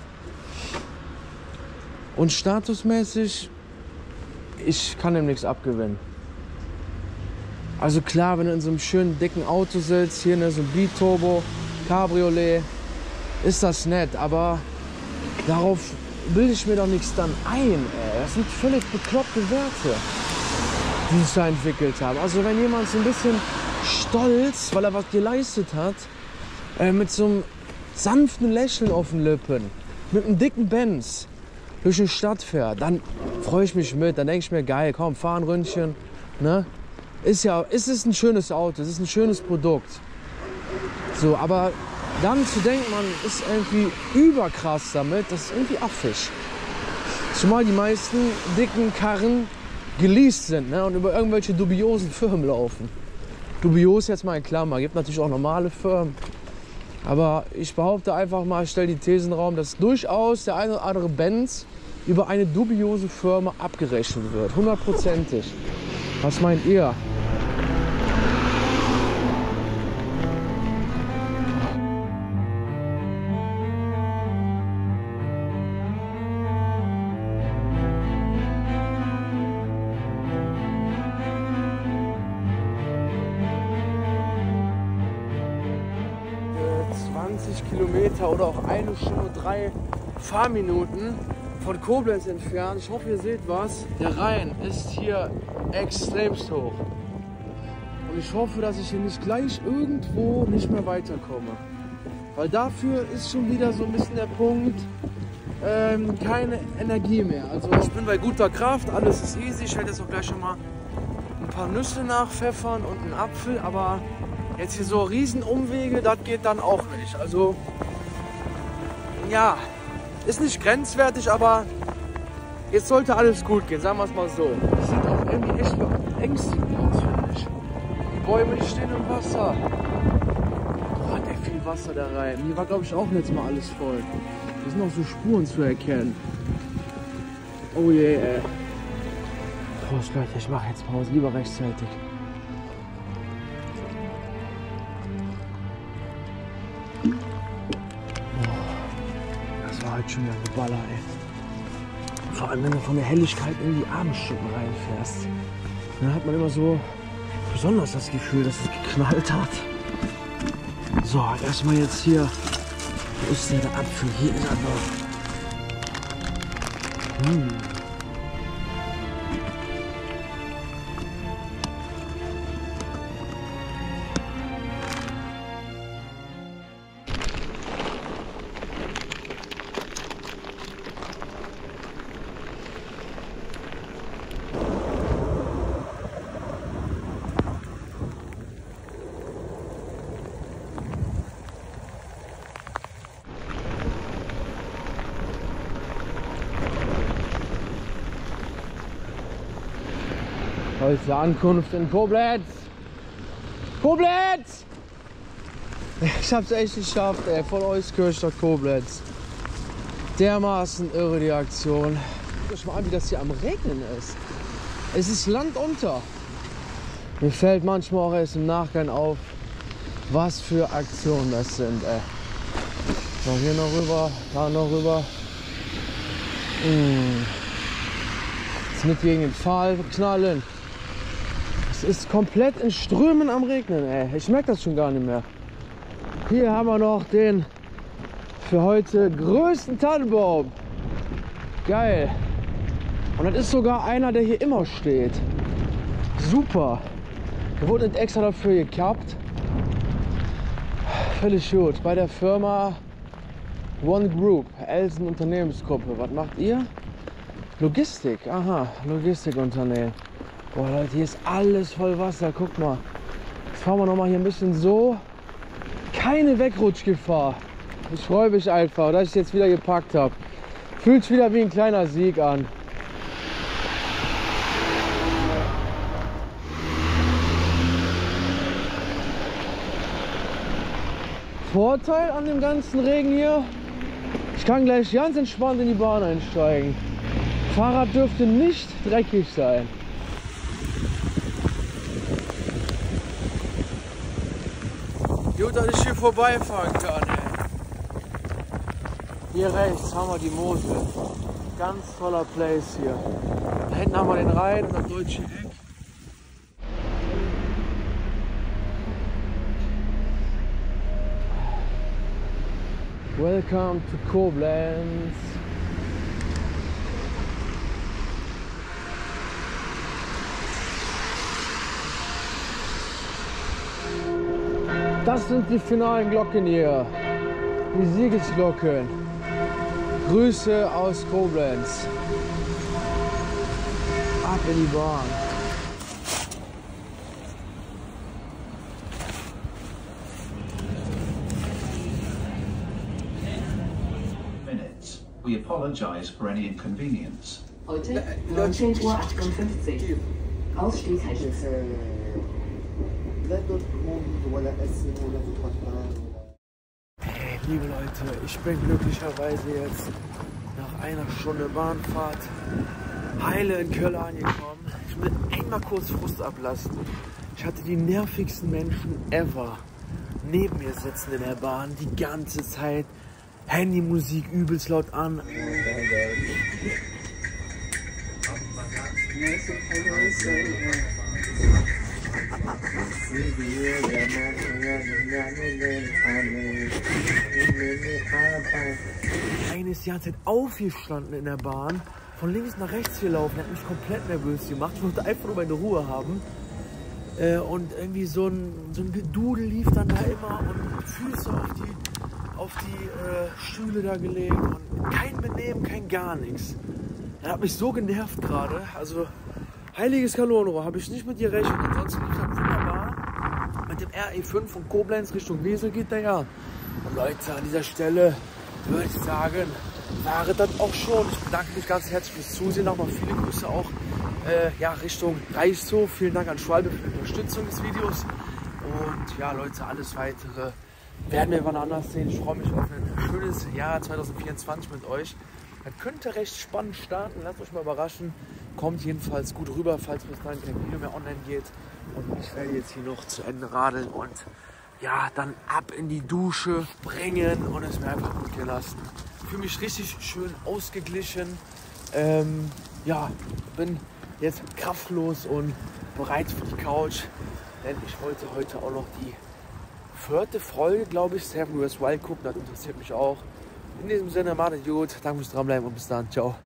Und statusmäßig, ich kann dem nichts abgewinnen. Also klar, wenn du in so einem schönen dicken Auto sitzt, hier so ein Biturbo, Cabriolet, ist das nett, aber darauf bilde ich mir doch nichts dann ein, ey. Das sind völlig bekloppte Werte, die sich da entwickelt haben. Also wenn jemand so ein bisschen stolz, weil er was geleistet hat, mit so einem sanften Lächeln auf den Lippen, mit einem dicken Benz durch die Stadt fährt, dann freue ich mich mit. Dann denke ich mir, geil, komm, fahr ein Ründchen. Ne? Es ist ein schönes Auto, es ist ein schönes Produkt. So, aber dann zu denken, man ist irgendwie überkrass damit, das ist irgendwie affig. Zumal die meisten dicken Karren geleast sind, ne, und über irgendwelche dubiosen Firmen laufen. Dubios jetzt mal in Klammer, gibt natürlich auch normale Firmen. Aber ich behaupte einfach mal, ich stelle die These in den Raum, dass durchaus der eine oder andere Benz über eine dubiose Firma abgerechnet wird. 100%. Was meint ihr? Kilometer oder auch 1 Stunde 3 Fahrminuten von Koblenz entfernt. Ich hoffe, ihr seht was. Der Rhein ist hier extremst hoch. Und ich hoffe, dass ich hier nicht gleich irgendwo nicht mehr weiterkomme. Weil dafür ist schon wieder so ein bisschen der Punkt, keine Energie mehr. Also ich bin bei guter Kraft, alles ist easy. Ich werde jetzt auch gleich schon mal ein paar Nüsse nachpfeffern und einen Apfel, aber jetzt hier so Riesenumwege, das geht dann auch nicht. Also, ja, ist nicht grenzwertig, aber jetzt sollte alles gut gehen, sagen wir es mal so. Das sieht auch irgendwie echt beängstigend aus, finde ich. Die Bäume, die stehen im Wasser. Boah, hat der viel Wasser da rein. Hier war, glaube ich, auch letztes Mal alles voll. Hier sind auch so Spuren zu erkennen. Oh je, ey. Prost, Leute, ich mache jetzt Pause, lieber rechtzeitig. Schon wieder Geballer, ey. Vor allem, wenn du von der Helligkeit in die Abendstunden reinfährst, dann hat man immer so besonders das Gefühl, dass es geknallt hat. So, erstmal jetzt hier Wo ist denn der Apfel? Hier ist er noch. Heute Ankunft in Koblenz. Koblenz! Ich hab's echt geschafft, ey, von Euskirch nach Koblenz. Dermaßen irre die Aktion. Guckt euch mal an, wie das hier am Regnen ist. Es ist Land unter. Mir fällt manchmal auch erst im Nachgang auf, was für Aktionen das sind, ey. So, hier noch rüber, da noch rüber. Jetzt mit gegen den Pfahl knallen. Es ist komplett in Strömen am Regnen, ey. Ich merke das schon gar nicht mehr. Hier haben wir noch den für heute größten Tannenbaum. Geil. Und das ist sogar einer, der hier immer steht. Super. Der wurde nicht extra dafür gekappt. Völlig gut. Bei der Firma One Group, Elsen Unternehmensgruppe. Was macht ihr? Logistik. Aha, Logistikunternehmen. Boah Leute, hier ist alles voll Wasser. Guck mal. Jetzt fahren wir noch mal hier ein bisschen so. Keine Wegrutschgefahr. Ich freue mich einfach, dass ich es jetzt wieder gepackt habe. Fühlt sich wieder wie ein kleiner Sieg an. Vorteil an dem ganzen Regen hier, ich kann gleich ganz entspannt in die Bahn einsteigen. Fahrrad dürfte nicht dreckig sein. Gut, dass ich hier vorbeifahren kann. Ey. Hier rechts haben wir die Mosel. Ganz toller Place hier. Da hinten haben wir den Rhein und das deutsche Eck. Welcome to Koblenz. Das sind die finalen Glocken hier. Die Siegesglocken. Grüße aus Koblenz. Ab in die Bahn. We apologize for any inconvenience. Heute 19:58 Uhr. Ausstieg. Hey, liebe Leute, ich bin glücklicherweise jetzt nach einer Stunde Bahnfahrt heile in Köln angekommen. Ich will einmal kurz Frust ablassen. Ich hatte die nervigsten Menschen ever neben mir sitzen in der Bahn, die ganze Zeit. Handymusik übelst laut an. Eine ist die ganze Zeit aufgestanden in der Bahn, von links nach rechts gelaufen, hat mich komplett nervös gemacht. Ich wollte einfach nur meine Ruhe haben. Und irgendwie so ein Gedudel lief dann da immer und Füße auf die Stühle da gelegt und kein Benehmen, kein gar nichts. Das hat mich so genervt gerade. Also heiliges Kalonro, habe ich nicht mit dir gerechnet. Ansonsten lief das wunderbar. Mit dem RE5 von Koblenz Richtung Wesel geht der ja. Und Leute, an dieser Stelle würde ich sagen, wäre das auch schon. Ich bedanke mich ganz herzlich fürs Zusehen. Nochmal viele Grüße auch Richtung Reichshof. Vielen Dank an Schwalbe für die Unterstützung des Videos. Und ja Leute, alles weitere werden wir wann anders sehen. Ich freue mich auf ein schönes Jahr 2024 mit euch. Das könnte recht spannend starten. Lasst euch mal überraschen. Kommt jedenfalls gut rüber, falls bis dahin kein Video mehr online geht. Und ich werde jetzt hier noch zu Ende radeln und ja, dann ab in die Dusche bringen und es mir einfach gut gelassen. Ich fühle mich richtig schön ausgeglichen. Bin jetzt kraftlos und bereit für die Couch. Denn ich wollte heute auch noch die 4. Folge, glaube ich, Seven vs. Wild gucken. Das interessiert mich auch. In diesem Sinne, macht es gut. Danke fürs Dranbleiben und bis dann. Ciao.